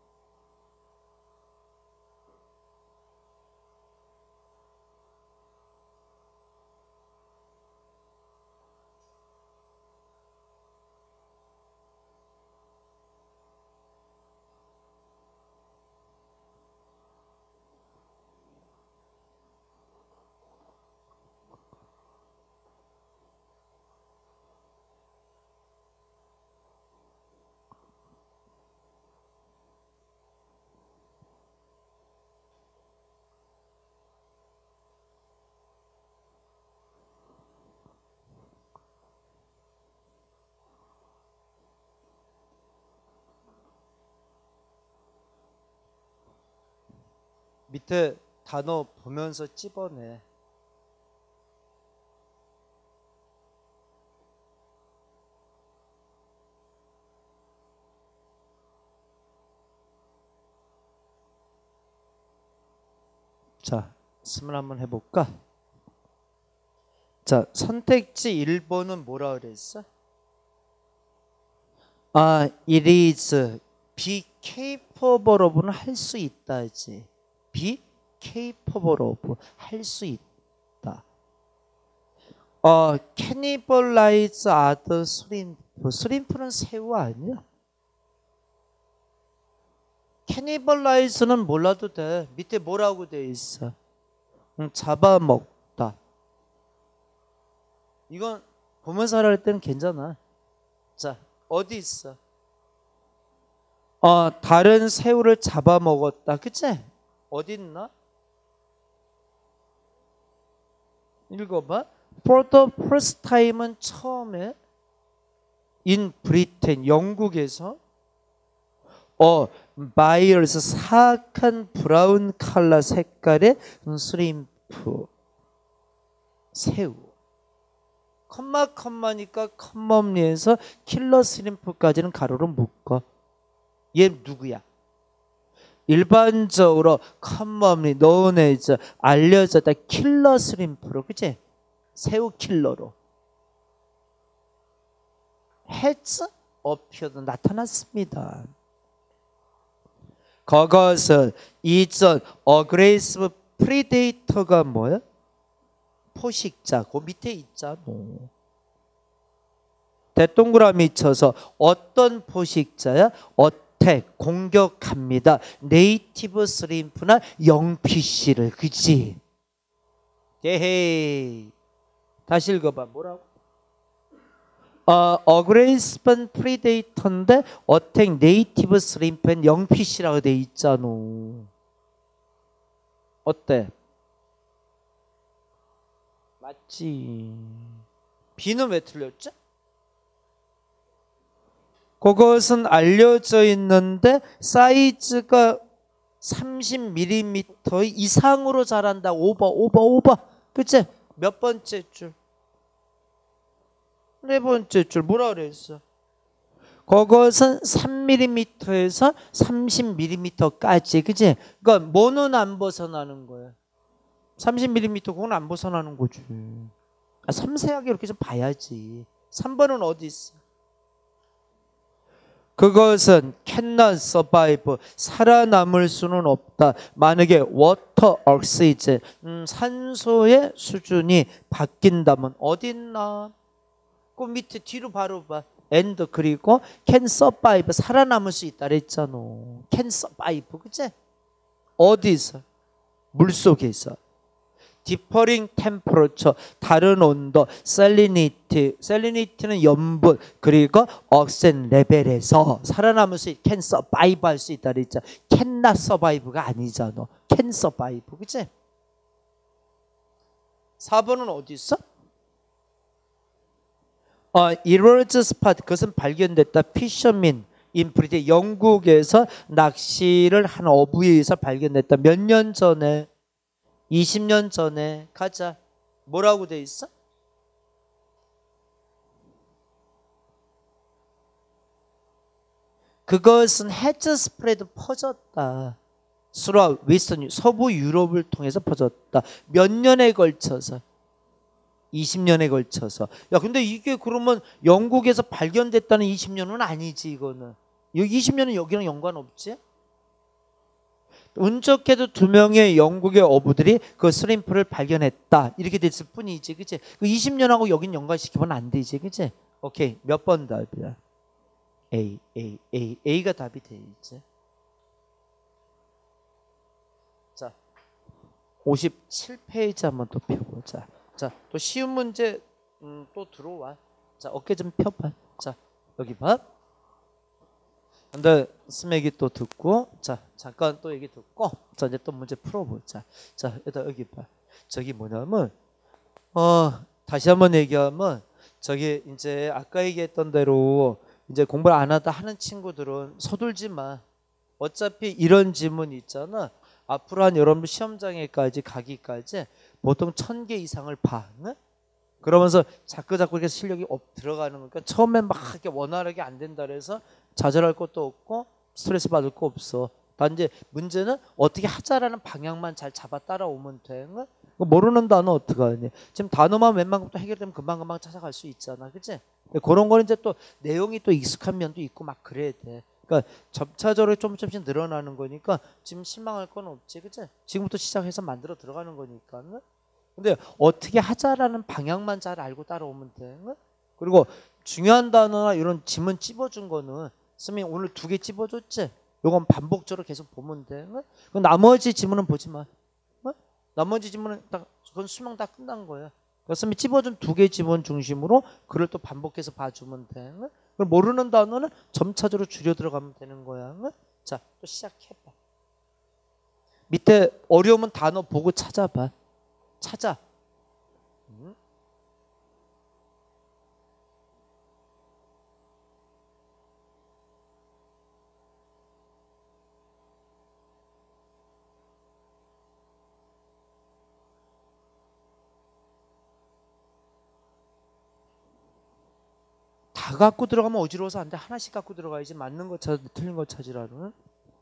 밑에 단어 보면서 찝어내. 말씀을 한번 해볼까? 자, 선택지 일 번은 뭐라 그랬어? 아, it is be capable of는 할 수 있다지. be capable of 할 수 있다. 어, cannibalize other shrimp. shrimp는 새우 아니야? cannibalize는 몰라도 돼. 밑에 뭐라고 돼 있어? 응, 잡아먹다. 이건 보면서 할 때는 괜찮아. 자, 어디 있어? 어, 다른 새우를 잡아먹었다. 그치? 어디 있나? 읽어봐. For the first time은 처음에 in Britain, 영국에서 어, 바이어스 사악한 브라운 컬러 색깔의 스림프, 새우. 컴마 컴마니까 컴멈리에서 킬러 스림프까지는 가로로 묶어. 얘 누구야? 일반적으로 컴멈리 노네이즈 알려졌다 킬러 스림프로, 그치? 새우 킬러로 해츠 어피어도 나타났습니다. 그것은 이전 어그레이시브 프리데이터가 뭐야? 포식자. 그 밑에 있잖아. 대동그라미 쳐서 어떤 포식자야? 어택, 공격합니다. 네이티브 스림프나 영피쉬를. 그치? 예헤이. 다시 읽어봐. 뭐라고? 어, 어그레이시브 프리데이터인데 어택 네이티브 스림프 앤 영피쉬라고 돼 있잖아. 어때? 맞지? B는 왜 틀렸지? 그것은 알려져 있는데 사이즈가 삼십 밀리미터 이상으로 자란다. 오버 오버 오버. 그치? 몇 번째 줄? 네 번째 줄. 뭐라 그랬어? 그것은 삼 밀리미터에서 삼십 밀리미터까지. 그치? 그러니까 뭐는 안 벗어나는 거야? 삼십 밀리미터 그건 안 벗어나는 거지. 아, 섬세하게 이렇게 좀 봐야지. 삼 번은 어디 있어? 그것은 cannot survive, 살아남을 수는 없다. 만약에 water oxygen, 음, 산소의 수준이 바뀐다면 어디 있나? 그 밑에 뒤로 바로 봐. and 그리고 can survive, 살아남을 수 있다 그랬잖아. can survive, 그치? 어디서? 물속에서. differing temperature, 다른 온도, salinity, salinity는 염분, 그리고 oxygen 레벨에서 살아남을 수 있, can survive 할 수 있다 그랬잖아. cannot survive가 아니잖아. can survive, 그치? 사 번은 어디 있어? 어, emerged spot, 그것은 발견됐다. fishermen in Britain, 영국에서 낚시를 한 어부에 의해서 발견됐다. 몇 년 전에? 이십 년 전에. 가자. 뭐라고 돼 있어? 그것은 해저 스프레드 퍼졌다. 수라 웨스턴 서부 유럽을 통해서 퍼졌다. 몇 년에 걸쳐서? 이십 년에 걸쳐서. 야, 근데 이게 그러면 영국에서 발견됐다는 이십 년은 아니지, 이거는. 여기 이십 년은 여기랑 연관 없지? 운 좋게도 두 명의 영국의 어부들이 그 스림프를 발견했다. 이렇게 됐을 뿐이지, 그치? 그 이십 년하고 여긴 연관시키면 안 되지, 그치? 오케이. 몇 번 답이야? A, A, A. A가 답이 돼 있지. 자, 오십칠 페이지 한번 또 펴보자. 자, 또 쉬운 문제 음, 또 들어와. 자, 어깨 좀 펴봐. 자, 여기 봐. 근데 스맥이 또 듣고, 자, 잠깐 또 얘기 듣고, 자, 이제 또 문제 풀어보자. 자, 일단 여기 봐. 저기 뭐냐면, 어, 다시 한번 얘기하면, 저기 이제 아까 얘기했던 대로 이제 공부를 안 하다 하는 친구들은 서둘지 마. 어차피 이런 지문 있잖아. 앞으로 한 여러분 시험장에까지 가기까지 보통 천 개 이상을 봐. 네? 그러면서 자꾸 자꾸 이렇게 실력이 업 들어가는 거니까 처음엔 막 이렇게 원활하게 안 된다 그래서 좌절할 것도 없고 스트레스 받을 거 없어. 단지 문제는 어떻게 하자라는 방향만 잘 잡아 따라오면 돼. 응? 모르는 단어 어떡하니? 지금 단어만 웬만큼 또 해결되면 금방금방 찾아갈 수 있잖아, 그치? 그런 거는 이제 또 내용이 또 익숙한 면도 있고 막 그래야 돼. 그러니까 점차적으로 좀 조금씩 늘어나는 거니까 지금 실망할 건 없지, 그치? 지금부터 시작해서 만들어 들어가는 거니까. 응? 근데 어떻게 하자라는 방향만 잘 알고 따라오면 돼. 응? 그리고 중요한 단어나 이런 지문 찝어준 거는 선생님 오늘 두 개 찝어줬지? 요건 반복적으로 계속 보면 돼. 응? 그 나머지 지문은 보지 마. 응? 나머지 지문은 딱 그건 수명 다 끝난 거야. 선생님이 찝어준 두 개 지문 중심으로 글을 또 반복해서 봐주면 돼. 응? 그럼 모르는 단어는 점차적으로 줄여 들어가면 되는 거야. 응? 자, 또 시작해봐. 밑에 어려우면 단어 보고 찾아봐. 찾아. 응? 다 갖고 들어가면 어지러워서 안 돼. 하나씩 갖고 들어가야지. 맞는 거 찾, 틀린 거 찾으라는.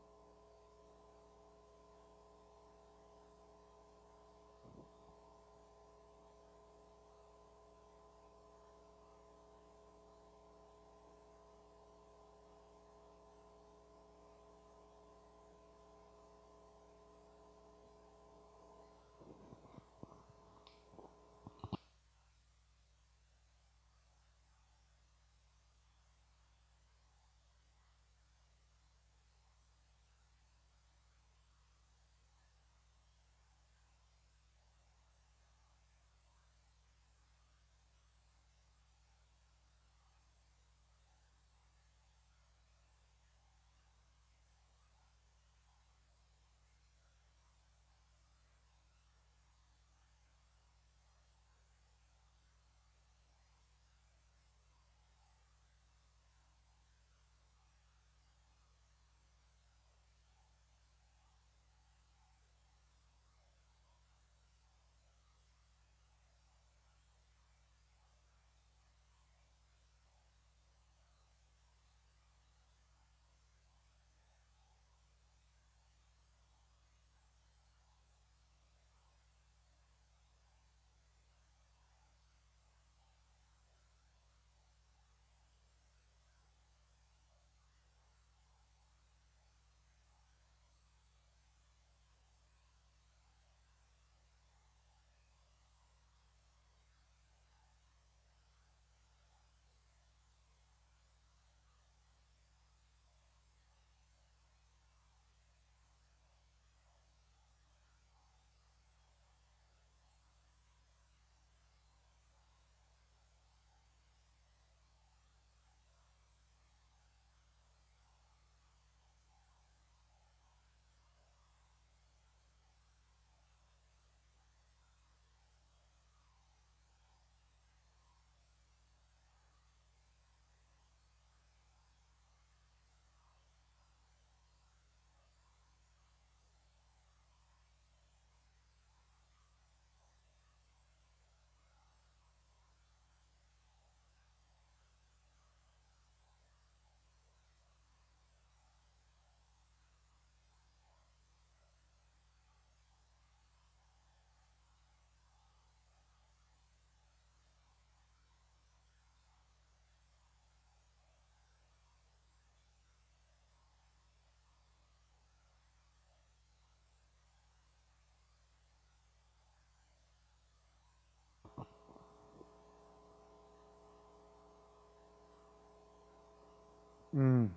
음,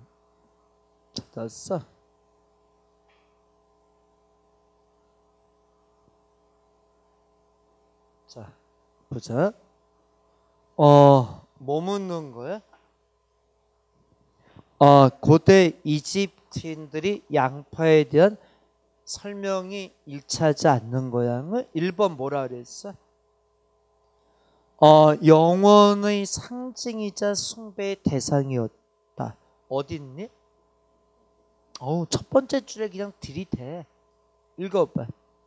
찾았어. 자, 보자. 어, 뭐 묻는 거야? 어, 고대 이집트인들이 양파에 대한 설명이 일치하지 않는 거야. 일 번 뭐라 그랬어? 어, 영혼의 상징이자 숭배의 대상이었다. 어딨니? 어우, 첫 번째 줄에 그냥 들이대. 읽어봐.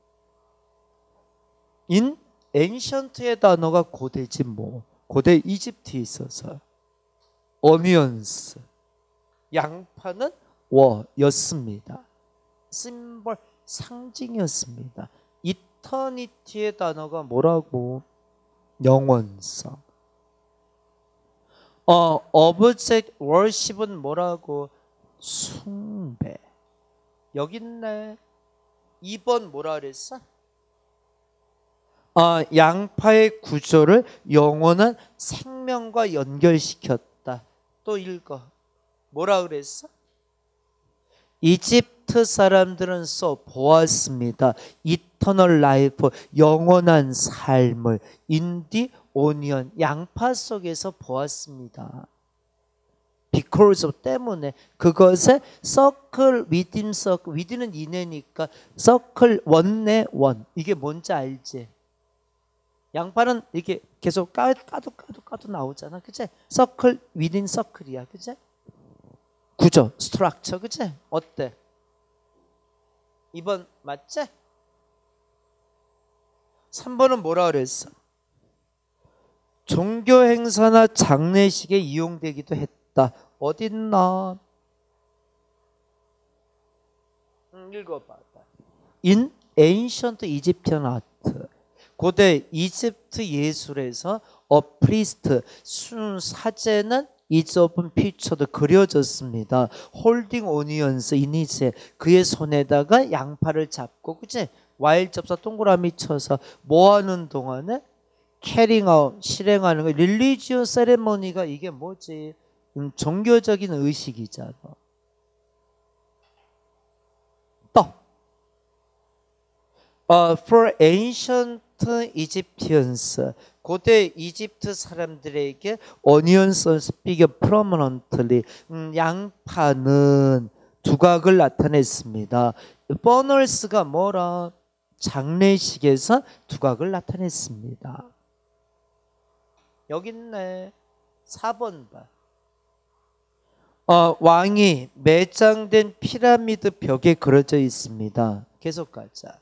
인 엔션트의 단어가 고대지 뭐. 고대 이집트에 있어서. 어미언스. 양파는 워였습니다. 심볼, 상징이었습니다. 이터니티의 단어가 뭐라고? 영원성. 어, object worship은 뭐라고? 숭배. 여기 있네. 이 번 뭐라 그랬어? 어, 양파의 구조를 영원한 생명과 연결시켰다. 또 읽어. 뭐라 그랬어? 이집트 사람들은 써 보았습니다. 이터널 라이프, 영원한 삶을 인디 오니언, 양파 속에서 보았습니다. because of 때문에 그것에 circle within circle, within은 이내니까 circle 원내 원, 이게 뭔지 알지? 양파는 이게 계속 까, 까도 까도 까도 나오잖아, 그치? circle within circle이야, 그치? 구조, 스트럭처, 그치? 어때? 이 번 맞지? 삼 번은 뭐라 그랬어? 종교 행사나 장례식에 이용되기도 했다. 어딨나? 음, 읽어봐. In ancient Egyptian art, 고대 이집트 예술에서 a priest, 순 사제는 is often pictured, 그려졌습니다. holding onions in his hand, 그의 손에다가 양파를 잡고, 그치? 와일 접사 동그라미 쳐서 뭐 하는 동안에? carrying out, 실행하는 거. religious ceremony가 이게 뭐지? 음, 종교적인 의식이잖아. 또 uh, for ancient Egyptians, 고대 이집트 사람들에게 onions speak prominently, 음, 양파는 두각을 나타냈습니다. funerals가 뭐라? 장례식에서 두각을 나타냈습니다. 여기 있네. 사 번 봐. 어, 왕이 매장된 피라미드 벽에 그려져 있습니다. 계속 가자.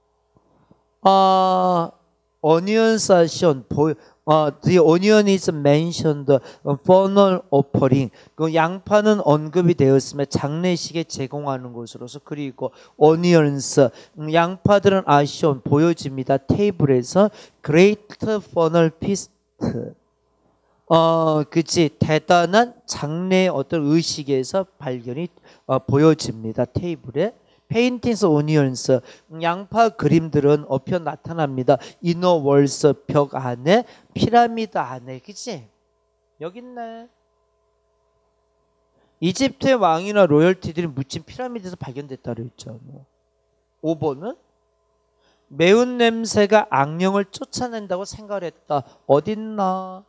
어, onions are shown. 어, the onion is mentioned. funeral offering. 그 양파는 언급이 되었으며 장례식에 제공하는 것으로서. 그리고 onions, 양파들은 are shown, 보여집니다. 테이블에서. great funeral feast. 어, 그치. 대단한 장례의 어떤 의식에서 발견이 어, 보여집니다. 테이블에. paintings, onions, 양파 그림들은 엎여 나타납니다. inner walls, 벽 안에, 피라미드 안에, 그치? 여기 있네. 이집트의 왕이나 로열티들이 묻힌 피라미드에서 발견됐다고 그랬죠. 오 번은 매운 냄새가 악령을 쫓아낸다고 생각을 했다. 어딨나?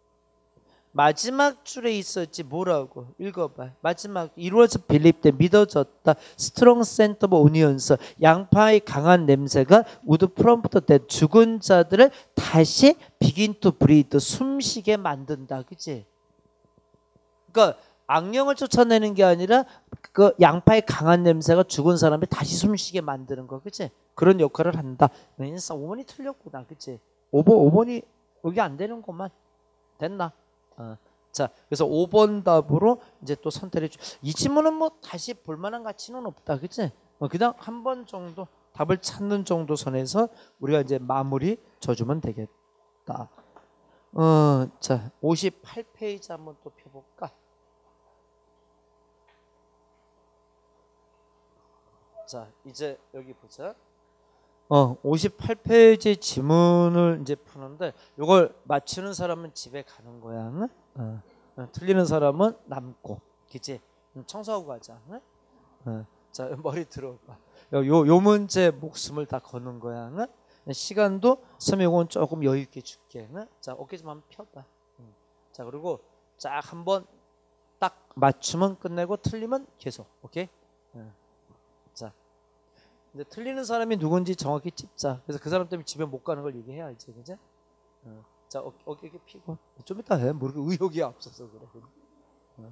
마지막 줄에 있었지. 뭐라고? 읽어봐. 마지막 이루어져 빌립 때 믿어졌다. 스트롱 센터 오브 오니언스, 양파의 강한 냄새가 우드 프롬프터 때 죽은 자들을 다시 비긴 투 브리드, 숨쉬게 만든다. 그치? 그러니까 악령을 쫓아내는 게 아니라 그 양파의 강한 냄새가 죽은 사람이 다시 숨쉬게 만드는 거. 그치? 그런 역할을 한다. 오 번이 틀렸구나. 그치? 오 번, 오 번이 여기 안 되는 것만 됐나? 어, 자, 그래서 오 번 답으로 이제 또 선택해 주. 이 지문은 뭐 다시 볼만한 가치는 없다, 그치? 어, 그냥 한 번 정도 답을 찾는 정도 선에서 우리가 이제 마무리 져주면 되겠다. 어, 자, 오십팔 페이지 한번 또 펴볼까? 자, 이제 여기 보자. 어, 오십팔 페이지 지문을 이제 푸는데 이걸 맞추는 사람은 집에 가는 거야. 응? 어, 어, 틀리는 사람은 남고, 그치? 청소하고 가자. 응? 어, 자, 머리 들어봐. 요, 요 문제 목숨을 다 거는 거야. 응? 시간도 서명은 조금 여유 있게 줄게. 응? 자, 어깨 좀 한번 펴봐. 응. 자, 그리고 쫙 한번 딱 맞추면 끝내고 틀리면 계속. 오케이? 응. 자. 근데 틀리는 사람이 누군지 정확히 찝자. 그래서 그 사람 때문에 집에 못 가는 걸 얘기해야지, 그죠? 어. 자, 어, 어깨 피고 좀 이따 해. 모르게 의욕이 앞서서 그래. 어.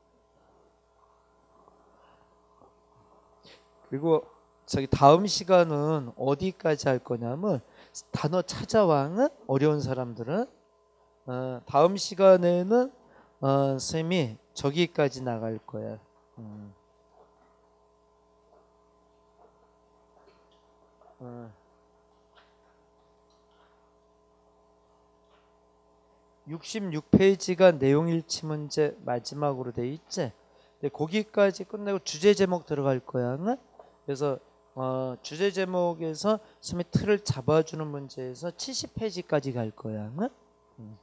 그리고 저기 다음 시간은 어디까지 할 거냐면 단어 찾아왕은 어려운 사람들은 어, 다음 시간에는 어, 쌤이 저기까지 나갈 거야. 음. 어. 육십육 페이지가 내용일치 문제 마지막으로 돼 있지. 근데 거기까지 끝내고 주제 제목 들어갈 거야. 응? 그래서 어, 주제 제목에서 스미 틀을 잡아주는 문제에서 칠십 페이지까지 갈 거야. 응? 응.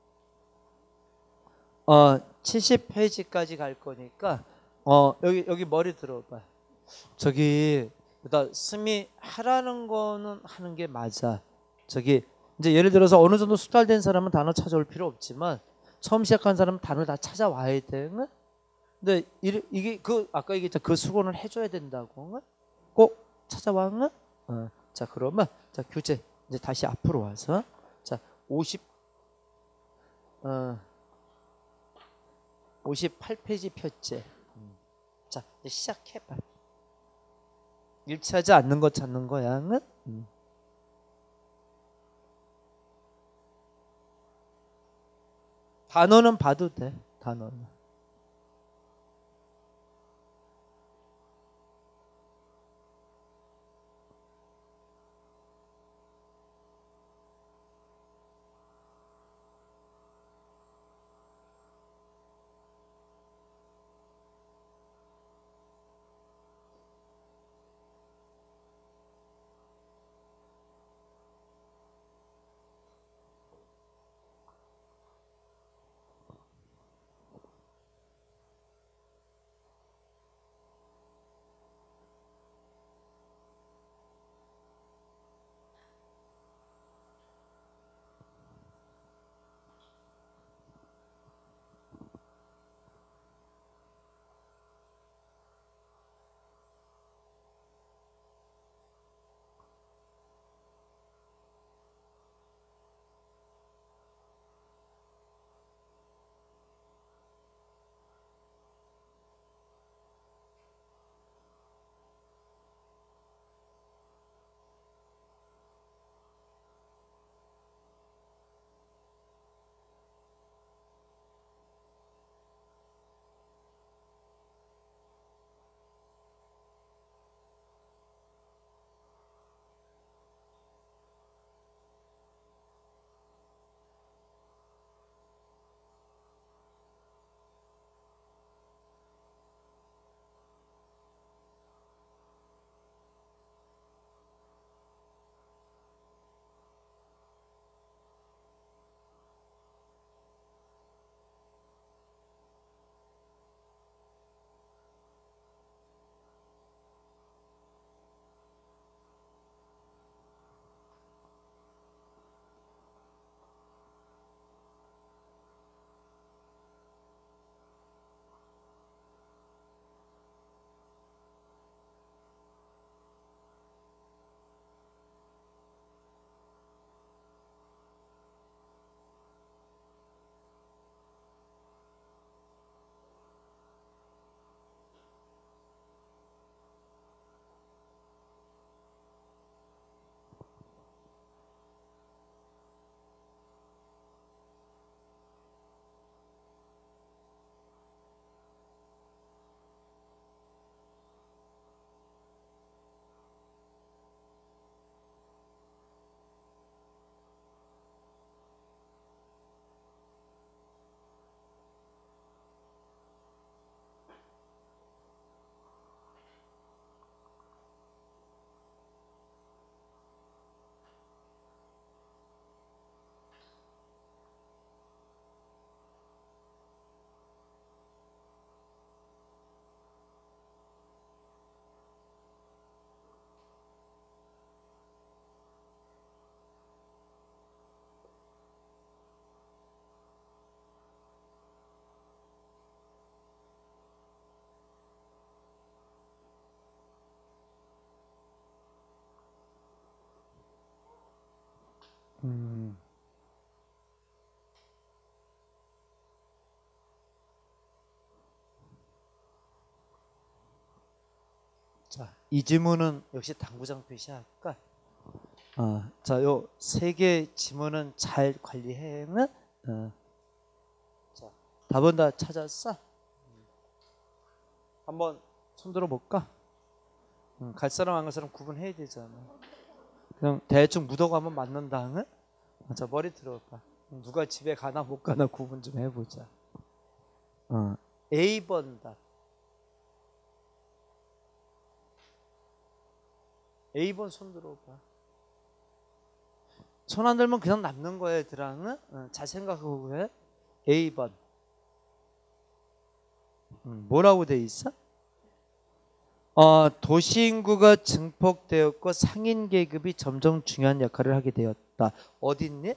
어, 칠십 페이지까지 갈 거니까 어, 여기 여기 머리 들어봐. 저기 나 스미 하라는 거는 하는 게 맞아. 저기 이제 예를 들어서 어느 정도 숙달된 사람은 단어 찾아올 필요 없지만 처음 시작한 사람은 단어 다 찾아와야 돼. 응? 근데 이, 이게 그 아까 얘기했잖아. 그 수고는 해줘야 된다고. 응? 꼭 찾아와. 응? 어, 자 그러면 자 교재 이제 다시 앞으로 와서 자 오십 어, 오십팔 페이지 폈지. 음. 자 이제 시작해봐. 일치하지 않는 거 찾는 거야. 응? 음. 단어는 봐도 돼. 단어는. 음. 자, 이 지문은 역시 당구장 표시할까? 어, 자, 요 세 개 지문은 잘 관리해. 응? 어. 자, 답은 다 찾았어? 한번 손 들어 볼까? 응, 갈 사람 안 갈 사람 구분해야 되잖아. 그냥 대충 묻어가면 맞는다. 응? 자, 머리 들어봐. 누가 집에 가나 못 가나 구분 좀 해보자. 어, A 번 답. A 번 손 들어봐. 손 안 들면 그냥 남는 거야, 얘들아. 응? 어, 잘 생각하고 해. A 번. 음, 뭐라고 돼 있어? 어, 도시 인구가 증폭되었고 상인 계급이 점점 중요한 역할을 하게 되었다. 어디 있니?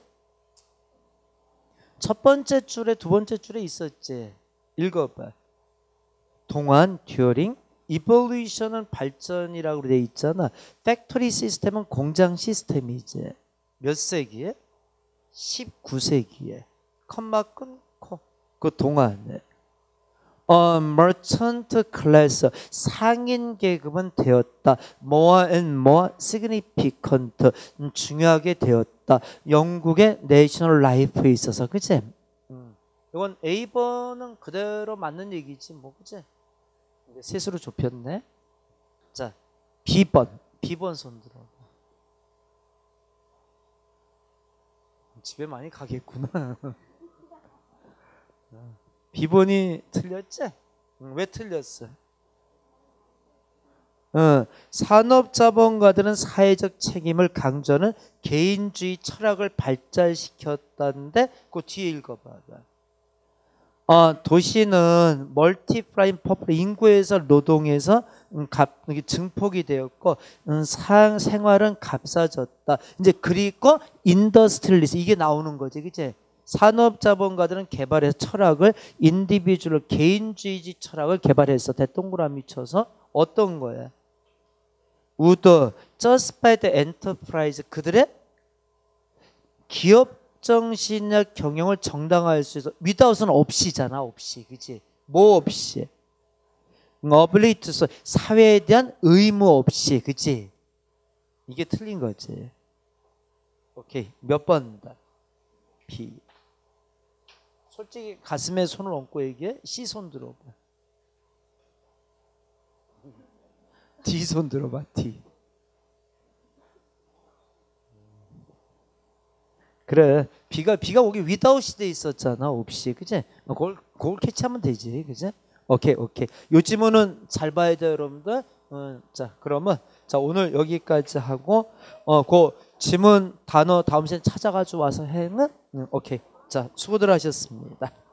첫 번째 줄에 두 번째 줄에 있었지. 읽어봐. 동안 듀어링 이볼루션은 발전이라고 돼 있잖아. 팩토리 시스템은 공장 시스템이지. 몇 세기에? 십구 세기에. 컴마 끊고 그 동안에 어, merchant class 상인 계급은 되었다. more and more significant 중요하게 되었다. 영국의 내셔널 라이프에 있어서, 그치? 음. 이건 A 번은 그대로 맞는 얘기지, 뭐, 그치? 셋으로 좁혔네. 자, B 번, B 번 손 들어. 집에 많이 가겠구나. B 번이 틀렸지? 응, 왜 틀렸어? 어, 산업자본가들은 사회적 책임을 강조하는 개인주의 철학을 발달시켰다는데 그 뒤에 읽어봐. 어, 도시는 멀티플라잉 퍼플 인구에서 노동에서 음, 값, 증폭이 되었고 음, 상, 생활은 값싸졌다. 이제 그리고 인더스트리리스 이게 나오는 거지, 그치? 산업자본가들은 개발해서 철학을 인디비주얼 개인주의지 철학을 개발해서 대동그라미 쳐서 어떤 거야? 우더 저스파이드 엔터프라이즈 그들의 기업 정신의 경영을 정당화할 수 있어. without은 없이잖아. 없이, 그치? 뭐 없이? 어블리투스 사회에 대한 의무 없이, 그치? 이게 틀린 거지. 오케이, 몇 번이다? B. 솔직히 가슴에 손을 얹고 얘기해. C 손 들어봐. D 손 들어봐. D. 그래. B가 B가 오기 without 돼 있었잖아. 없이, 그치? 그걸 그걸 캐치하면 되지, 그치? 오케이, 오케이. 요 지문은 잘 봐야 돼, 여러분들. 어, 자, 그러면 자 오늘 여기까지 하고 어, 그 지문 단어 다음 시간에 찾아가지고 와서 해. 응? 응, 오케이. 자, 수고들 하셨습니다.